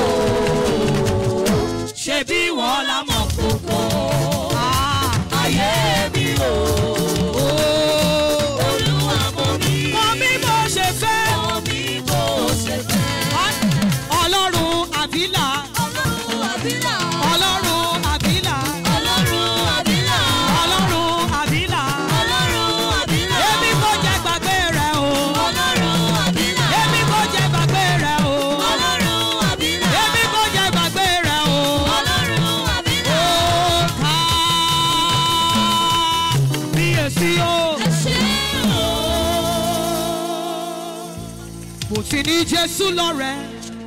Ṣebí wọ́n la mọ̀ kókó. Ah, Ayé mi o. oh. Olúwa mọ̀ mí. Mọ̀ mí bó ṣe fẹ́. Mọ̀ mí bó ṣe fẹ́. Ọlọ́run àbílà. Ọlọ́run àbílà. Ọlọ́run àbílà. Ọlọ́run àbílà. Ọlọ́run àbílà. Ọlọ́run àbílà. Èmi kò jẹ́ gbàgbé rẹ̀ o. Ọlọ́run àbílà. Èmi kò jẹ́ gbàgbé rẹ̀ o. Ọlọ́run àbílà. Èmi kò jẹ́ gbàgbé rẹ̀ o. Ọlọ́run àbílà. Ó ká bíyèsí o. Ẹ ṣé o. Mo ti ní Jésù lọ́rẹ̀.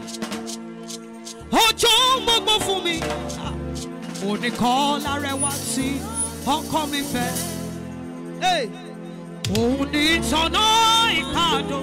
Ọjọ́ gbogbo fún mi. Oníkan lárẹwà sí ọkọ mi fẹ́. Hey! Òun ní ìtọ́nà ìpàdó.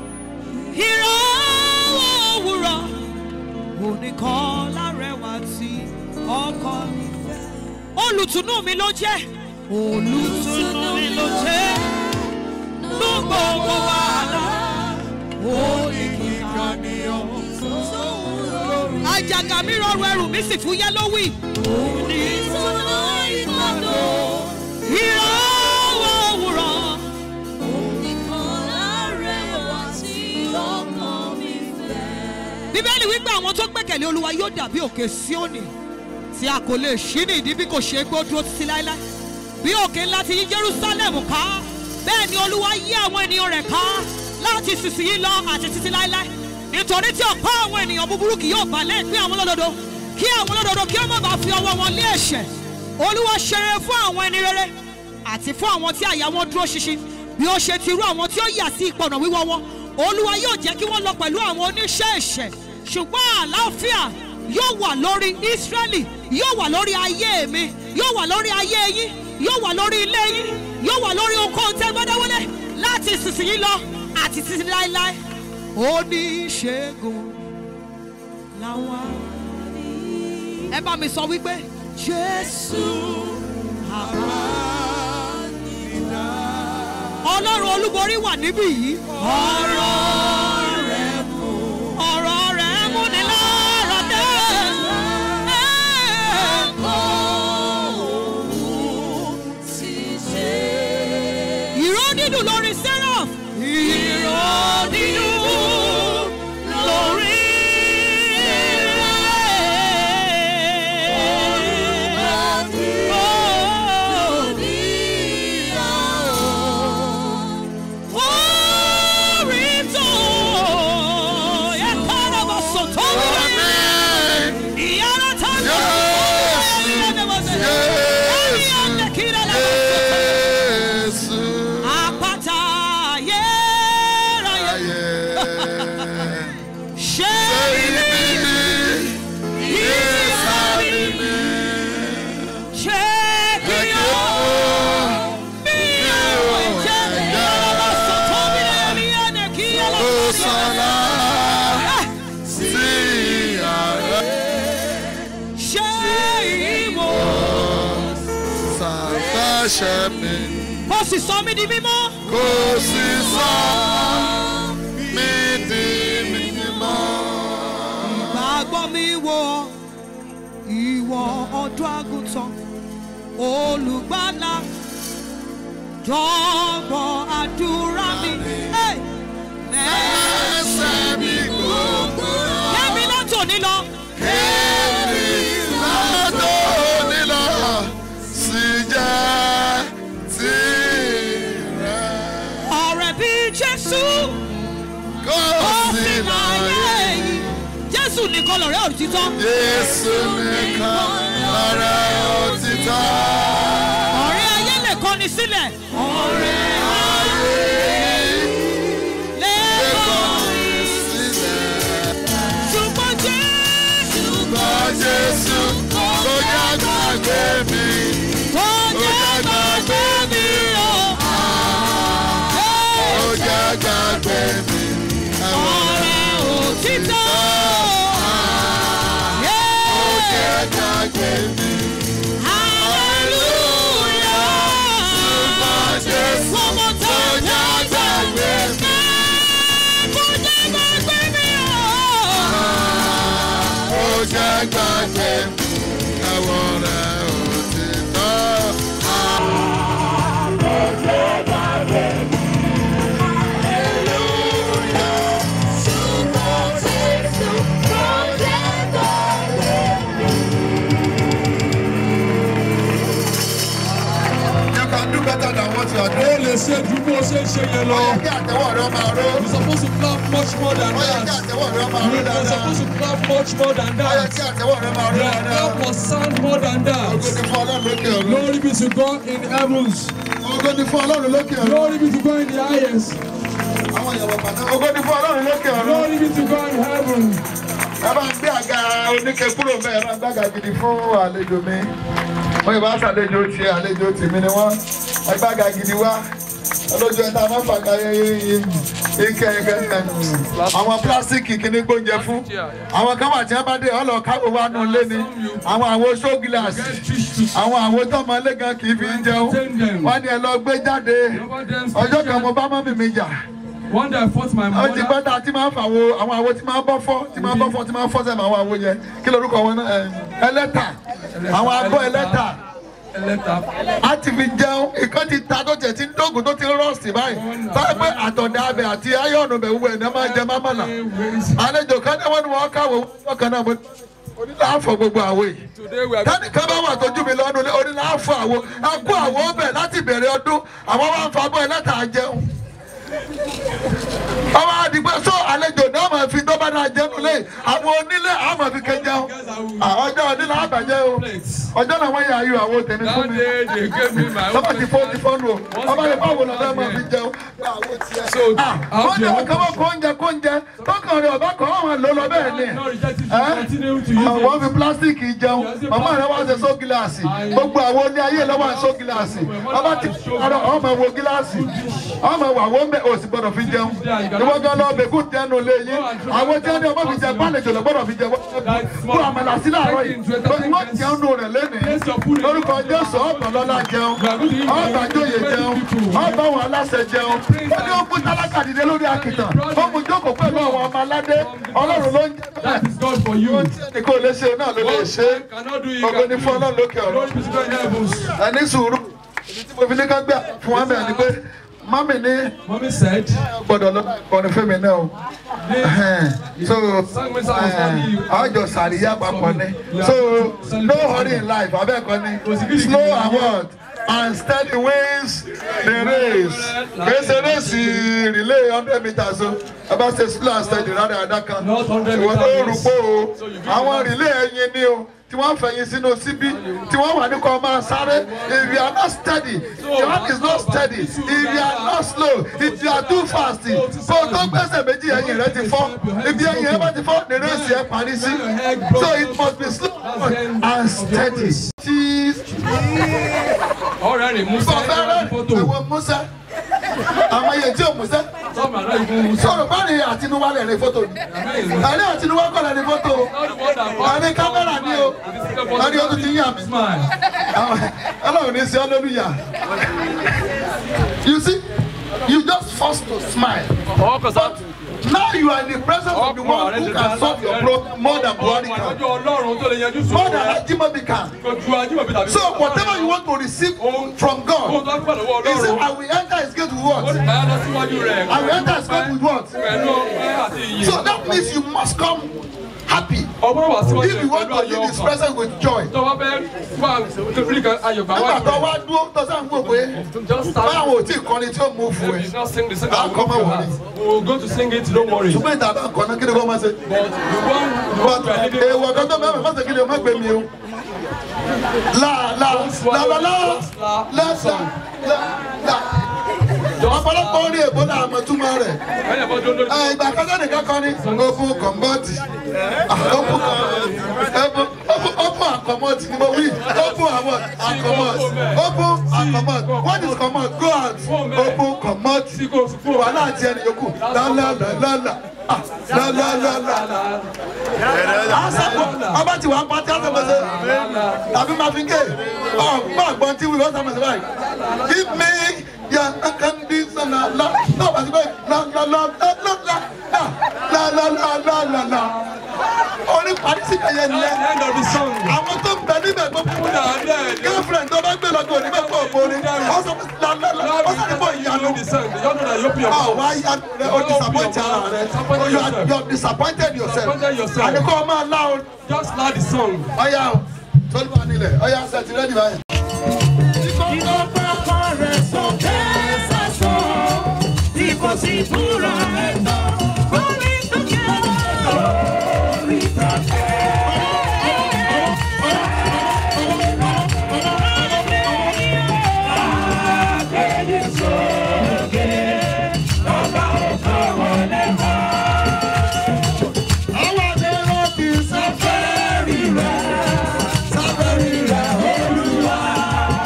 Ìràwọ̀ òwúrọ̀. Oníkan lárẹwà sí ọkọ mi fẹ́. Olùtùnú mi ló jẹ́. Olùtùnú mi ló jẹ́. Ní gbogbo wàhálà. Ó ní kíkà ní ọ. I àjàgà mi rọrùn ẹrù mi sì fúyẹ́ ló wí. Onítọ̀nà ìkọ̀dọ̀. Ìràwọ̀ òwúrọ̀. Ìkọ̀lá rẹwà tí ọkàn mi fẹ́. Bíbélì wípé àwọn tó gbẹ́kẹ̀lé Olúwa yóò dàbí òkè Síónì tí a kò lè ṣí ní ìdí bí kò ṣe gbó dúró títí láéláé. Bí òkè ńlá ti yí Jerusalem ká, bẹ́ẹ̀ ni Olúwa yí àwọn ènìyàn rẹ̀ ká láti ìsinsìnyí lọ àti títí láéláé. Nítorí tí ọ̀pọ̀ àwọn ènìyàn búburú kì yóò bà lẹ́ẹ̀pín àwọn olódodo, kí àwọn olódodo kí ó má bàa fi ọwọ́ wọn lé ẹ̀ṣẹ̀. Olúwa ṣe rere fún àwọn ẹni rere àti fún àwọn tí àyà wọn dúró ṣinṣin, bí ó ṣe ti rú àwọn tí ó yà sí ìpọ̀nà wíwọ́ wọn. Olúwa yóò jẹ́ kí wọ́n lọ pẹ̀lú àwọn oníṣẹ́ ẹ̀ṣẹ̀, ṣùgbọ́n àlàáfíà yóò wà lórí Ísírẹ́lì, yóò wà lórí ayé mi, yóò wà lórí ayé yín, yóò wà lórí ilé yín, yóò wà lórí ohunkóhun tẹ́ gbọ́dáwọ́lé láti ìsinsìnyí lọ àti títí láéláé. Oníṣègùn làwa. Ẹ bá mi sọ wípé Jésù àwa. Ọlọ́run olúborí wà níbí yìí. Ọ̀rọ̀ rẹ̀ mú. Ọ̀rọ̀ rẹ̀ mú ni lára dé. Ìró dídùn lórí Seraph. Ìró dídùn lórí. Kò sì sọ mí di mímọ́. Kò sì sọ mí di mímọ́. Ìgbàgbọ́ mi wò ìwọ ọ̀dọ́ àgùntàn olùgbàlà jọ̀wọ́ àdúrà mi. Ẹsẹ̀ mi gbogbo. Kẹ́mi látòní lọ. Kẹ́mi látòní lọ sì jẹ́. Jésù kò sí láyé yìí. Jésù nìkan lọ̀rẹ́ òtítọ́. Jésù nìkan lọ̀rẹ́ òtítọ́. Ọ̀rẹ́ ayé lè kọni sílẹ̀. Ọ̀rẹ́ ayé lè kọni sílẹ̀. Ṣùgbọ́n Jésù. Ṣùgbọ́n Jésù kò já gbàgbé mi. Kò já gbàgbé mi o. Gbàgbé mi, ọ̀rẹ́ òtítọ́. Ó jẹ́ gbàgbé mi. Hallelujah. Ṣùgbọ́n Jésù kò jẹ́ gbàgbé mi. Kò jẹ́ gbàgbé mi o. Ó jẹ́ gbàgbé mi. Àwọn ọ̀rẹ́ òtítọ́. Ó jẹ́ gbàgbé mi. Better than what you are doing. Ó lè ṣe ju bó ṣe ń ṣe yẹn lọ. Ó yẹ kí àtẹ́wọ́ rẹ máa ró. You supposed to clap much more than Ó yẹ kí that. àtẹ́wọ́ rẹ máa ró You are dáadáa. supposed to clap much more than Ó yẹ that. kí àtẹ́wọ́ rẹ máa ró Your dáadáa. clap must sound more than Ògo that. ni fún Ọlọ́run lókè ọ̀run. Glory be to God in heavens. Ògo ni fún Ọlọ́run lókè ọ̀run. Glory be to God in the highest. Àwọn ìyàwó pàtó. Ògo ni fún Ọlọ́run lókè ọ̀run. Glory be to God in heaven. Ẹ bá ń gbé àga oníke kúrò bẹ́ẹ̀, ẹ bá ń gbé àga gidi fún àlejò mi. Wọ́n yóò bá ṣàlejò tiẹ̀, àlejò tèmi ni wọ́n. Ẹ gbé àga gidi wá. Olójú ẹ̀ta máa ń fàkà ike ike àwọn pílásìkì kìíní gbóúnjẹ fún àwọn kan wà tí wọ́n bá dé ọlọ́ káwọ́ wa nù lé ni àwọn àwo show glass àwọn àwo tọ́mọ lẹ́gàn kì í fi jẹun wọ́n ní ẹ lọ gbé jáde ọjọ́ kan mo bá mọ́mì mi jà One day I fought my mother. Ó ti gbọ́ tá tí máa ń fa àwo àwọn àwo tí máa ń bọ́ fọ́ tí máa ń bọ́ fọ́ tí máa ń fọ́ sẹ́mu àwọn àwo yẹn kí lorúkọ wọn náà ẹlẹ́tà àwọn abọ́ ẹlẹ́tà a ti fi jẹun ìkan ti ta tó tẹ̀ tí ń dógùn tó ti ń rọ́ọ̀sì báyìí báyìí pé àtọ̀dá abẹ àti ayọ̀nù bẹ̀ wúwo ẹ̀ ní a máa jẹ máma nà àlejò kan náà wọ́n ní wọ́n káwé wọ́n kan náà onílàáfọ̀ gbogbo àwo yìí tani kan bá wà tójú mi lọ́nu onílàáfọ̀ àwo a kó àwo bẹ̀ láti bẹ̀rẹ̀ ọdún àwọn wá ń fa abọ́ ẹlẹ́tà jẹun ọmọ àdìgbò sọ àlejò náà máa fi dọ́bà náà jẹun lé àwọn onílé àwọn máa fi kẹjẹ o ọjọ́ onílé àbàjẹ́ o ọjọ́ náà wọ́n yà ayò àwọn tèmi fún mi ọmọ ti fọ́ ti fọ́nu o ọmọ yẹn báwo lọ fẹ́ máa fi jẹun wọ́n jẹ́ ọkọ̀ wọn kó oúnjẹ kó oúnjẹ tọkàn rẹ̀ ọ̀bá kan wọ́n lò lọ bẹ́ẹ̀ ni wọ́n fi pílásítìkì jẹun màmá rẹ̀ wá ṣe só gíláàsì gbogbo àwọn oní ayé lọ́wọ́ ṣó gíláàsì ọmọ ti ọmọ wo gíláàsì ọmọ wà wọ́n bẹ́ẹ̀ o sì gbọ́dọ̀ fi jẹun ìwọ gan lọ bẹ̀kú tẹnu lé yín àwọn tí wọ́n ní ọmọ fi jẹ pálẹ̀jọ lọ gbọ́dọ̀ fi jẹ kó àmàlà sí láàárọ̀ yìí wọ́n jẹun nù rẹ̀ lẹ́nìí lórúkọ Jésù ọ̀gbọ̀n lọ́la jẹun ọ̀gbà jóye jẹun ọ̀gbà wọn aláṣẹ jẹun wọ́n ní ó kú tálákà dìde lórí àkìtàn ó mú jókòó pẹ̀lú àwọn ọmọ aládé Ọlọ́run ló ń jẹ́ kó lè ṣe náà ló lè ṣe ògo ni fún Ọlọ́run lókè ọ̀run ẹni sùúrù tí mo fi ní ká gbé fún wa bẹ́ẹ̀ ni pé Mommy ni Mommy said gbọ́dọ̀ lọ kọrin fún mi náà o so ọjọ́ sàríyá papọ̀ ni so no hurry in life abẹ́ẹ̀kọ́ ni slow and what and steady wins the race kèsì rèsì relay hundred meters o ẹ bá ṣe slow and steady rárá àdákan ìwọ ló rúgbó o àwọn relay ẹyin ni o tí wọ́n fẹ̀yìn sínú síbí tí wọ́n wà ní kọ́ máa sáré if you are not steady your hand is not steady if you are not slow if you are too fast kó o tó gbèsè méjì ẹ̀yìn rẹ ti fọ́ ibi ẹ̀yìn rẹ bá ti fọ́ ní rẹ́sì ẹ̀ parí sí so it must be slow and steady. ọ̀rẹ́ rẹ̀ Musa ẹ̀ ẹ̀wọ̀n Musa àwọn yẹn tí o Musa sọ̀rọ̀ báyìí àtinúwá lẹ̀ ní fọ́tò ni ẹ̀rí àtinúwá kọ́ lẹ̀ ní fọ́tò ẹ̀rí kámẹ́rà ni o ẹ̀rí o tún ti yà mí Ọlọ́run ní sí hallelujah you see you just forced to smile but now you are in the presence of the one who can solve your problem more than Buhari can more than Ajimobi can so whatever you want to receive from God he said I will enter his gate with what I will enter his gate with what so that means you must come happy if you want to live his presence with joy nígbà tó wá dúró tó sáà ń gbò pé báwo ò tí ì kọ́ni tí ó mú fún ẹ bá a kọ́ mọ́ wọlé ṣùgbọ́n ìta bá ń kọ́ náà kí ni kò máa ṣe èèwọ̀ kan tó mẹ́rin má ṣe kí ni o má gbé mi o la la la la la la la la ọ̀pọ̀lọpọ̀ orí èbó náà mọ̀ túmọ̀ rẹ̀ ìgbà kan sẹ́ni kankan ní open kọ̀mọ́tì open akọ̀mọ́tì ni mo wí open àwọn akọ̀mọ́tì open akọ̀mọ́tì what is comot go out open kọ̀mọ́tì wàhálà àti ẹni yòókù lálálálálà lálálálà ọba tí wàá pàtí àtọ̀mọ̀sẹ̀ tàbí máa fi gé ọ̀gbọ́n àgbọ̀n tí wíwọ́n sàmọ̀sẹ̀ báyìí give me. Ya akandi sana la la la la la la la la la la la la la. Only participate in the end of the song. I want to believe it. Girlfriend, don't make me like go. Never go for it. Also la la la. Also the boy you know the song. You know that you pure. Oh, why you are disappointed? You are you are disappointed yourself. And you come out loud. Just loud the song. Oh yeah. Tell me anile. Oh yeah, set ready man. Si pura bonito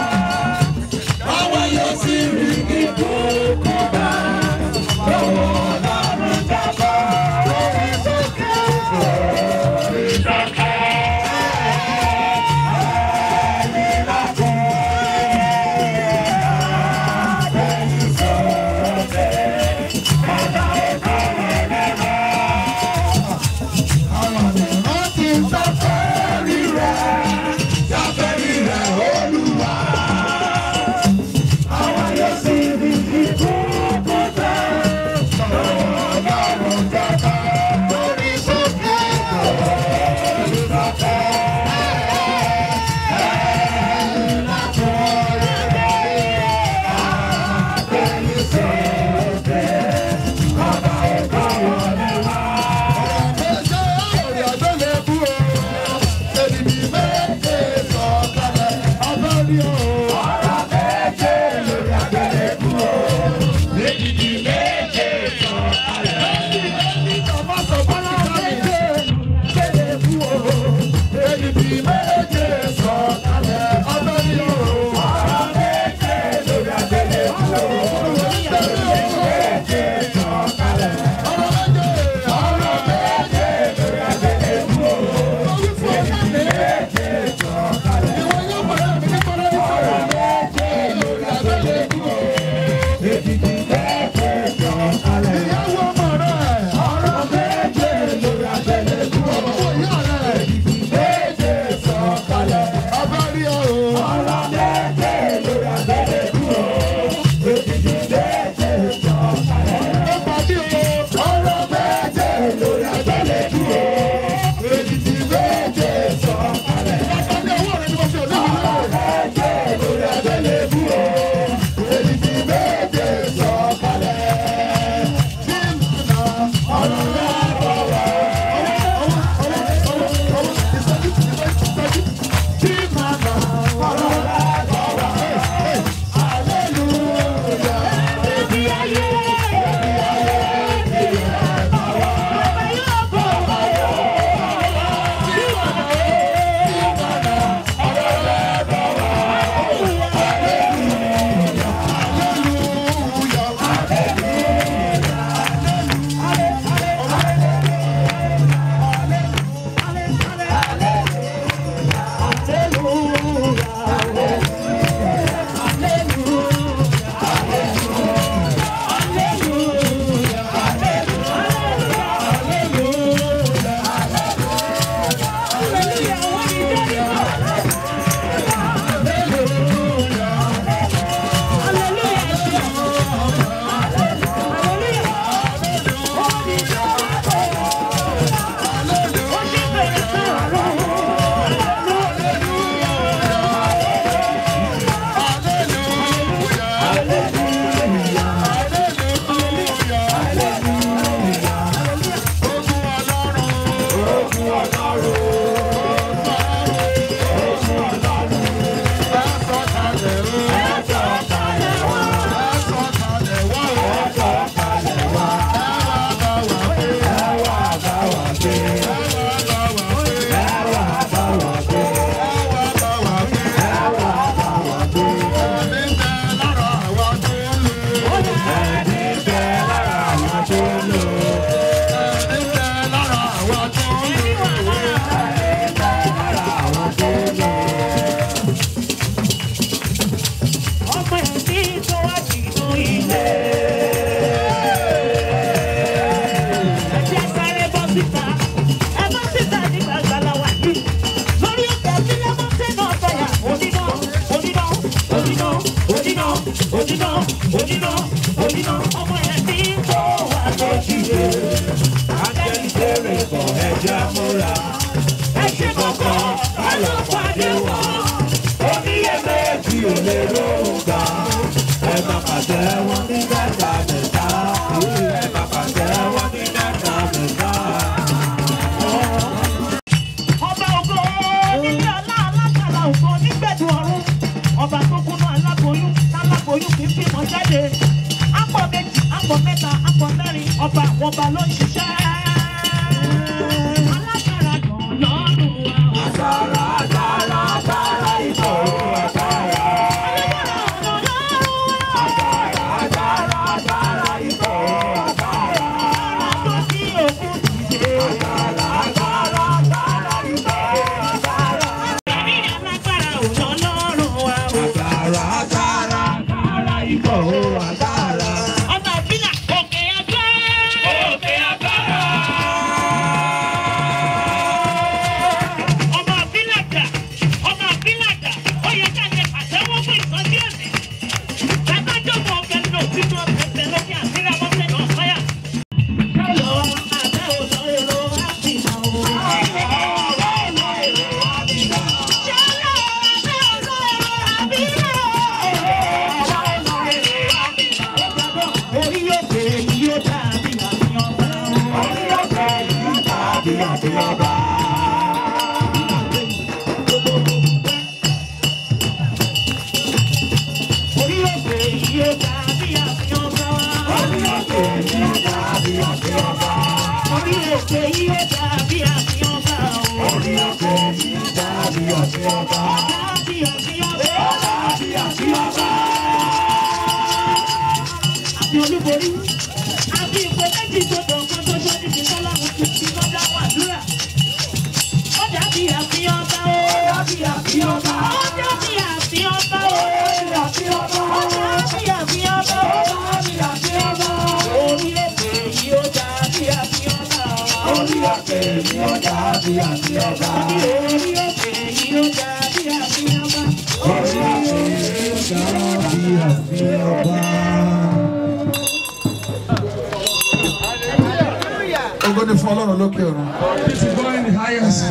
Oh tó lò. Ẹni bẹ lára àwọn tó lò. Ẹni bẹ lára àwọn tó lò. Ọmọ ẹ̀mí tó wá sínú ilé. Ẹ jẹ́ sáré bọ́ síta. Ẹ bọ́ síta ní gbàgbàlà wà ní. Lórí òkè tí ẹ bọ́ sínú ọ̀fẹ́yà. Oníná, oníná, oníná, oníná, oníná, oníná, oníná. Ọmọ ẹ̀mí tó wá lójú ilé. Akẹ́kẹ̀rẹ̀ bọ̀ ẹja múra. Ẹ ṣe kọ̀kọ́, ẹ lọ pàdé wọn. Oníyèméjì ò lè lóhùn gbà. Ẹ má pàṣẹ wọn ní mẹ́ta mẹ́ta. Ẹ má pàṣẹ wọn ní mẹ́ta mẹ́ta. Ọba ògo nílé ọlá alágbàlá ògo nígbẹ̀dù ọ̀run. Ọba tó kúnú aláboyún táláboyún kì í bímọ jáde. Apọ̀ méjì, apọ̀ mẹ́ta, apọ̀ mẹ́rin. Ọba àwọn ọba ló ń ṣiṣẹ́. Alágbára gan lọ́rùn wa. Agbára, agbára, agbára ìbò. Agbára. Alágbára ọ̀nà lọ́rùn wa. Agbára, agbára, agbára ìbò. Agbára. Àtọ́ sí òkú dìde. Agbára, agbára, agbára ìbò. Agbára. Ẹ̀mí alágbára ọ̀nà lọ́rùn wa. Agbára, agbára, agbára ìbò. Agbára. Ọba ìbílà òkè agbára. Òkè agbára. Ọba ìbílàjà, ọba ìbílàjà, ó yẹ ká lè pàtẹ́wọ́ fún ìsọjí òní. Bàbá jókòó ọ̀gá lò sínú ọ̀sẹ̀ lókè àbílẹ̀ ọmọdé náà fáyà. Ṣọlọ àbẹ́ òlò èrò àbìnà o. Ṣọlọ àbẹ́ òlò èrò àbìnà. Ṣọlọ àbẹ́ òlò èrò àbìnà. Orí òkè yìí yóò dàbí àfihàn bá. Orí òkè yìí dàbí àfihàn bá. Orí òkè yìí yóò dàbí àfihàn bá. Orí òkè yìí yóò dàbí àfihàn bá. Orí òkè yìí yóò dàbí àfihàn bá. Orí òkè yìí dàbí àfihàn bá. Dàbí àfihàn bá. Dàbí àfihàn bá. Àfi olúborí. Àfi ìpè méjì tó dàn kan tó ṣọ́ níbi tọ́lọ́run ti fi lọ́jà wàdúrà. Ó dàbí àfihàn bá o. Ó dàbí àfihàn bá. Ó dàbí àfihàn bá o. Ó dàbí àfihàn bá. Ó dàbí àfihàn bá. Ó dàbí àfihàn bá. Orí òkè yìí ó dàbí àfihàn bá. Orí òkè yìí ó dàbí àfihàn bá. Orí òkè yìí ó dàbí àfihàn bá. Orí òkè yìí ó dàbí àfihàn bá. Ògo ni fún Ọlọ́run lókè ọ̀run. This is going the highest.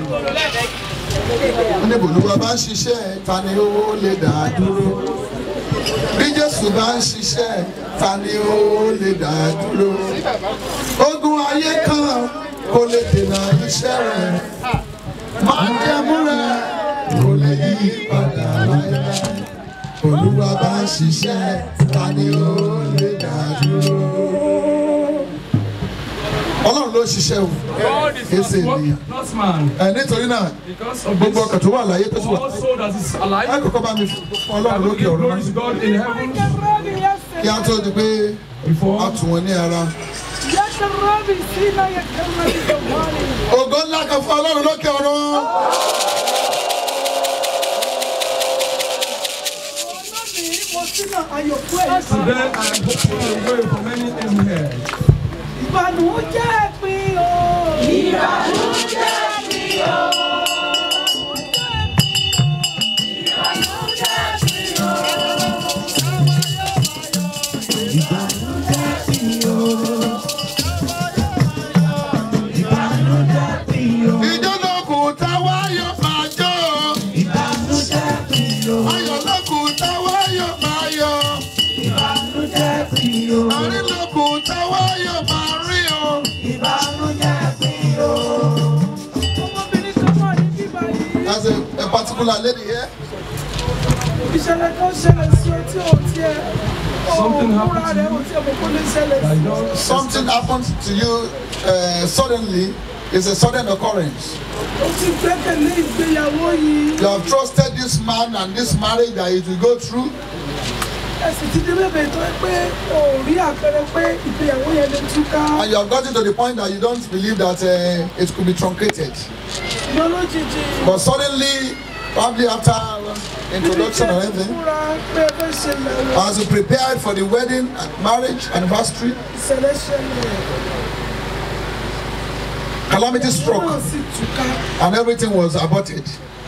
Níbo ló wá bá ń ṣiṣẹ́ ta ni ó lè dá dúró? Bí Jésù bá ń ṣiṣẹ́ ta ni ó lè dá dúró? Ogun ayé kan kò lè dènà iṣẹ́ rẹ̀. Máa jẹ́mú rẹ̀ kò lè yí padà láéláé. Olúwa bá ń ṣiṣẹ́ ta ni ó lè dá dúró? Ọlọ́run ló ṣiṣẹ́ o. God is Kése not ènìyàn. work, not man. Ẹ nítorí náà Because of gbogbo this, ọkàn tó wà láyé tó sì wà. all soul that is Ẹ alive, kọ́kọ́ bá mi fún I Ọlọ́run will lókè give ọ̀run glory to náà. God in heaven Kí á tó di pé before. a tù wọ́n ní ara. Ògo ńlá kan fún Ọlọ́run lókè ọ̀run. Today I am hoping to pray for many things here. Ìbànújẹ́ pín o. Ìbànújẹ́ pín o. Ìbànújẹ́ pín o. Ìbànújẹ́ pín o. Ìbànújẹ́ pín o. Ìjọ́lọ́kùn táwa yóò máa jó. Ìbànújẹ́ pín o. Ayọ̀lọ́kùn táwa yóò máa yọ̀. Ìbànújẹ́ pín o. Àrílọ́kùn táwa yóò máa rí o. Ìbànújẹ́ pín o. Ọmọbìnrin kan wà ní bíbá yìí. There's a, a particular lady here. Ìṣẹ̀lẹ̀ kan ṣẹlẹ̀ sí ọ tí ò tiẹ̀. Something Ó happened múra to rẹ̀ you. ò tiẹ̀ mọ̀ kó lè ṣẹlẹ̀ I sí. don't Something happens to you uh, suddenly. It's a sudden occurrence. Ó ti gbẹ́kẹ̀lé ìgbéyàwó yìí. You have trusted this man and this marriage that it will go through. And you have gotten to the point that you don't believe that uh, it could be truncated. But suddenly, probably after introduction or anything, as you prepared for the wedding and marriage anniversary, calamity struck and everything was aborted.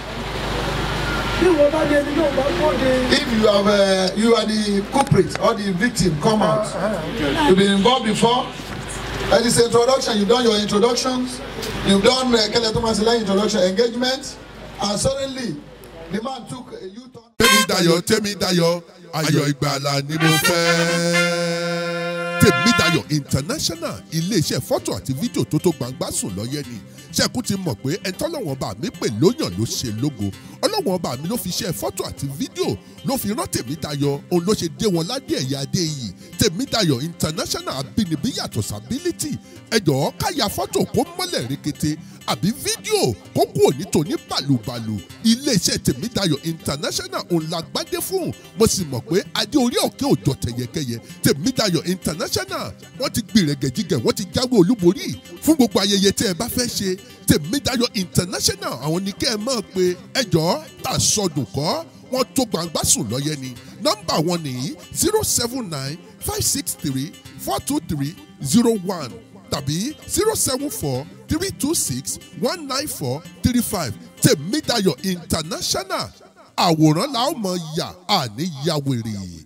If you have uh, you are the culprit or the victim, come out. You've been involved before. At this introduction, you've done your introductions, you've done uh, Kele Thomasila introduction engagement, and suddenly the man took a U-turn. Tèmídayọ̀ Tèmídayọ̀ ayọ̀ ìgbàlà ni mo fẹ́. Tèmídayọ̀ International ilé-iṣẹ́ fọ́tò àti fídíò tó tó gbangba sùn lọ́yẹ́ ni. Ṣẹ́kù ti mọ̀ pé ẹni tọ́lọ́wọ́n bá mi pè lóyàn ló ṣe lógo. Ọlọ́wọ́n bá mi ló fi ṣe fọ́tò àti fídíò ló fi rán Tèmídayọ̀ òun ló ṣe dé wọn ládé ẹ̀yà adé yìí. Tèmídayọ̀ International abínibí yàtọ̀ sábílítì. Ẹ jọ̀ọ́ ká ya fọ́tò kó mọ́lẹ̀ rekete àbí fídíò kó kúrò ní tòní bàlùbàlù. Ilé-iṣẹ́ Tèmídayọ̀ International òun la gbádé fún. Mo sì mọ̀ pé adé orí òkè òjò tẹ̀yẹkẹyẹ. Tèmídayọ̀ International wọ́n ti gbìrẹ̀gẹ̀jigẹ̀ wọ́n ti jáwé olúborí fún gbogbo ayẹyẹ tẹ́ ẹ bá fẹ́ ṣe. Tèmídayọ̀ International àwọn ní kẹ́ ẹ mọ̀ pé ẹjọ́ tà sọdùn kọ́ wọ́n tó gbangba sùn lọ́yẹ́ ni. Nọ́mbà wọn nìyí zero seven nine five six three four two three zero one tàbí zero seven four three two six one nine four three five. Tèmídayọ̀ International àwòrán la ó mọ̀ yà àní yàwèrè.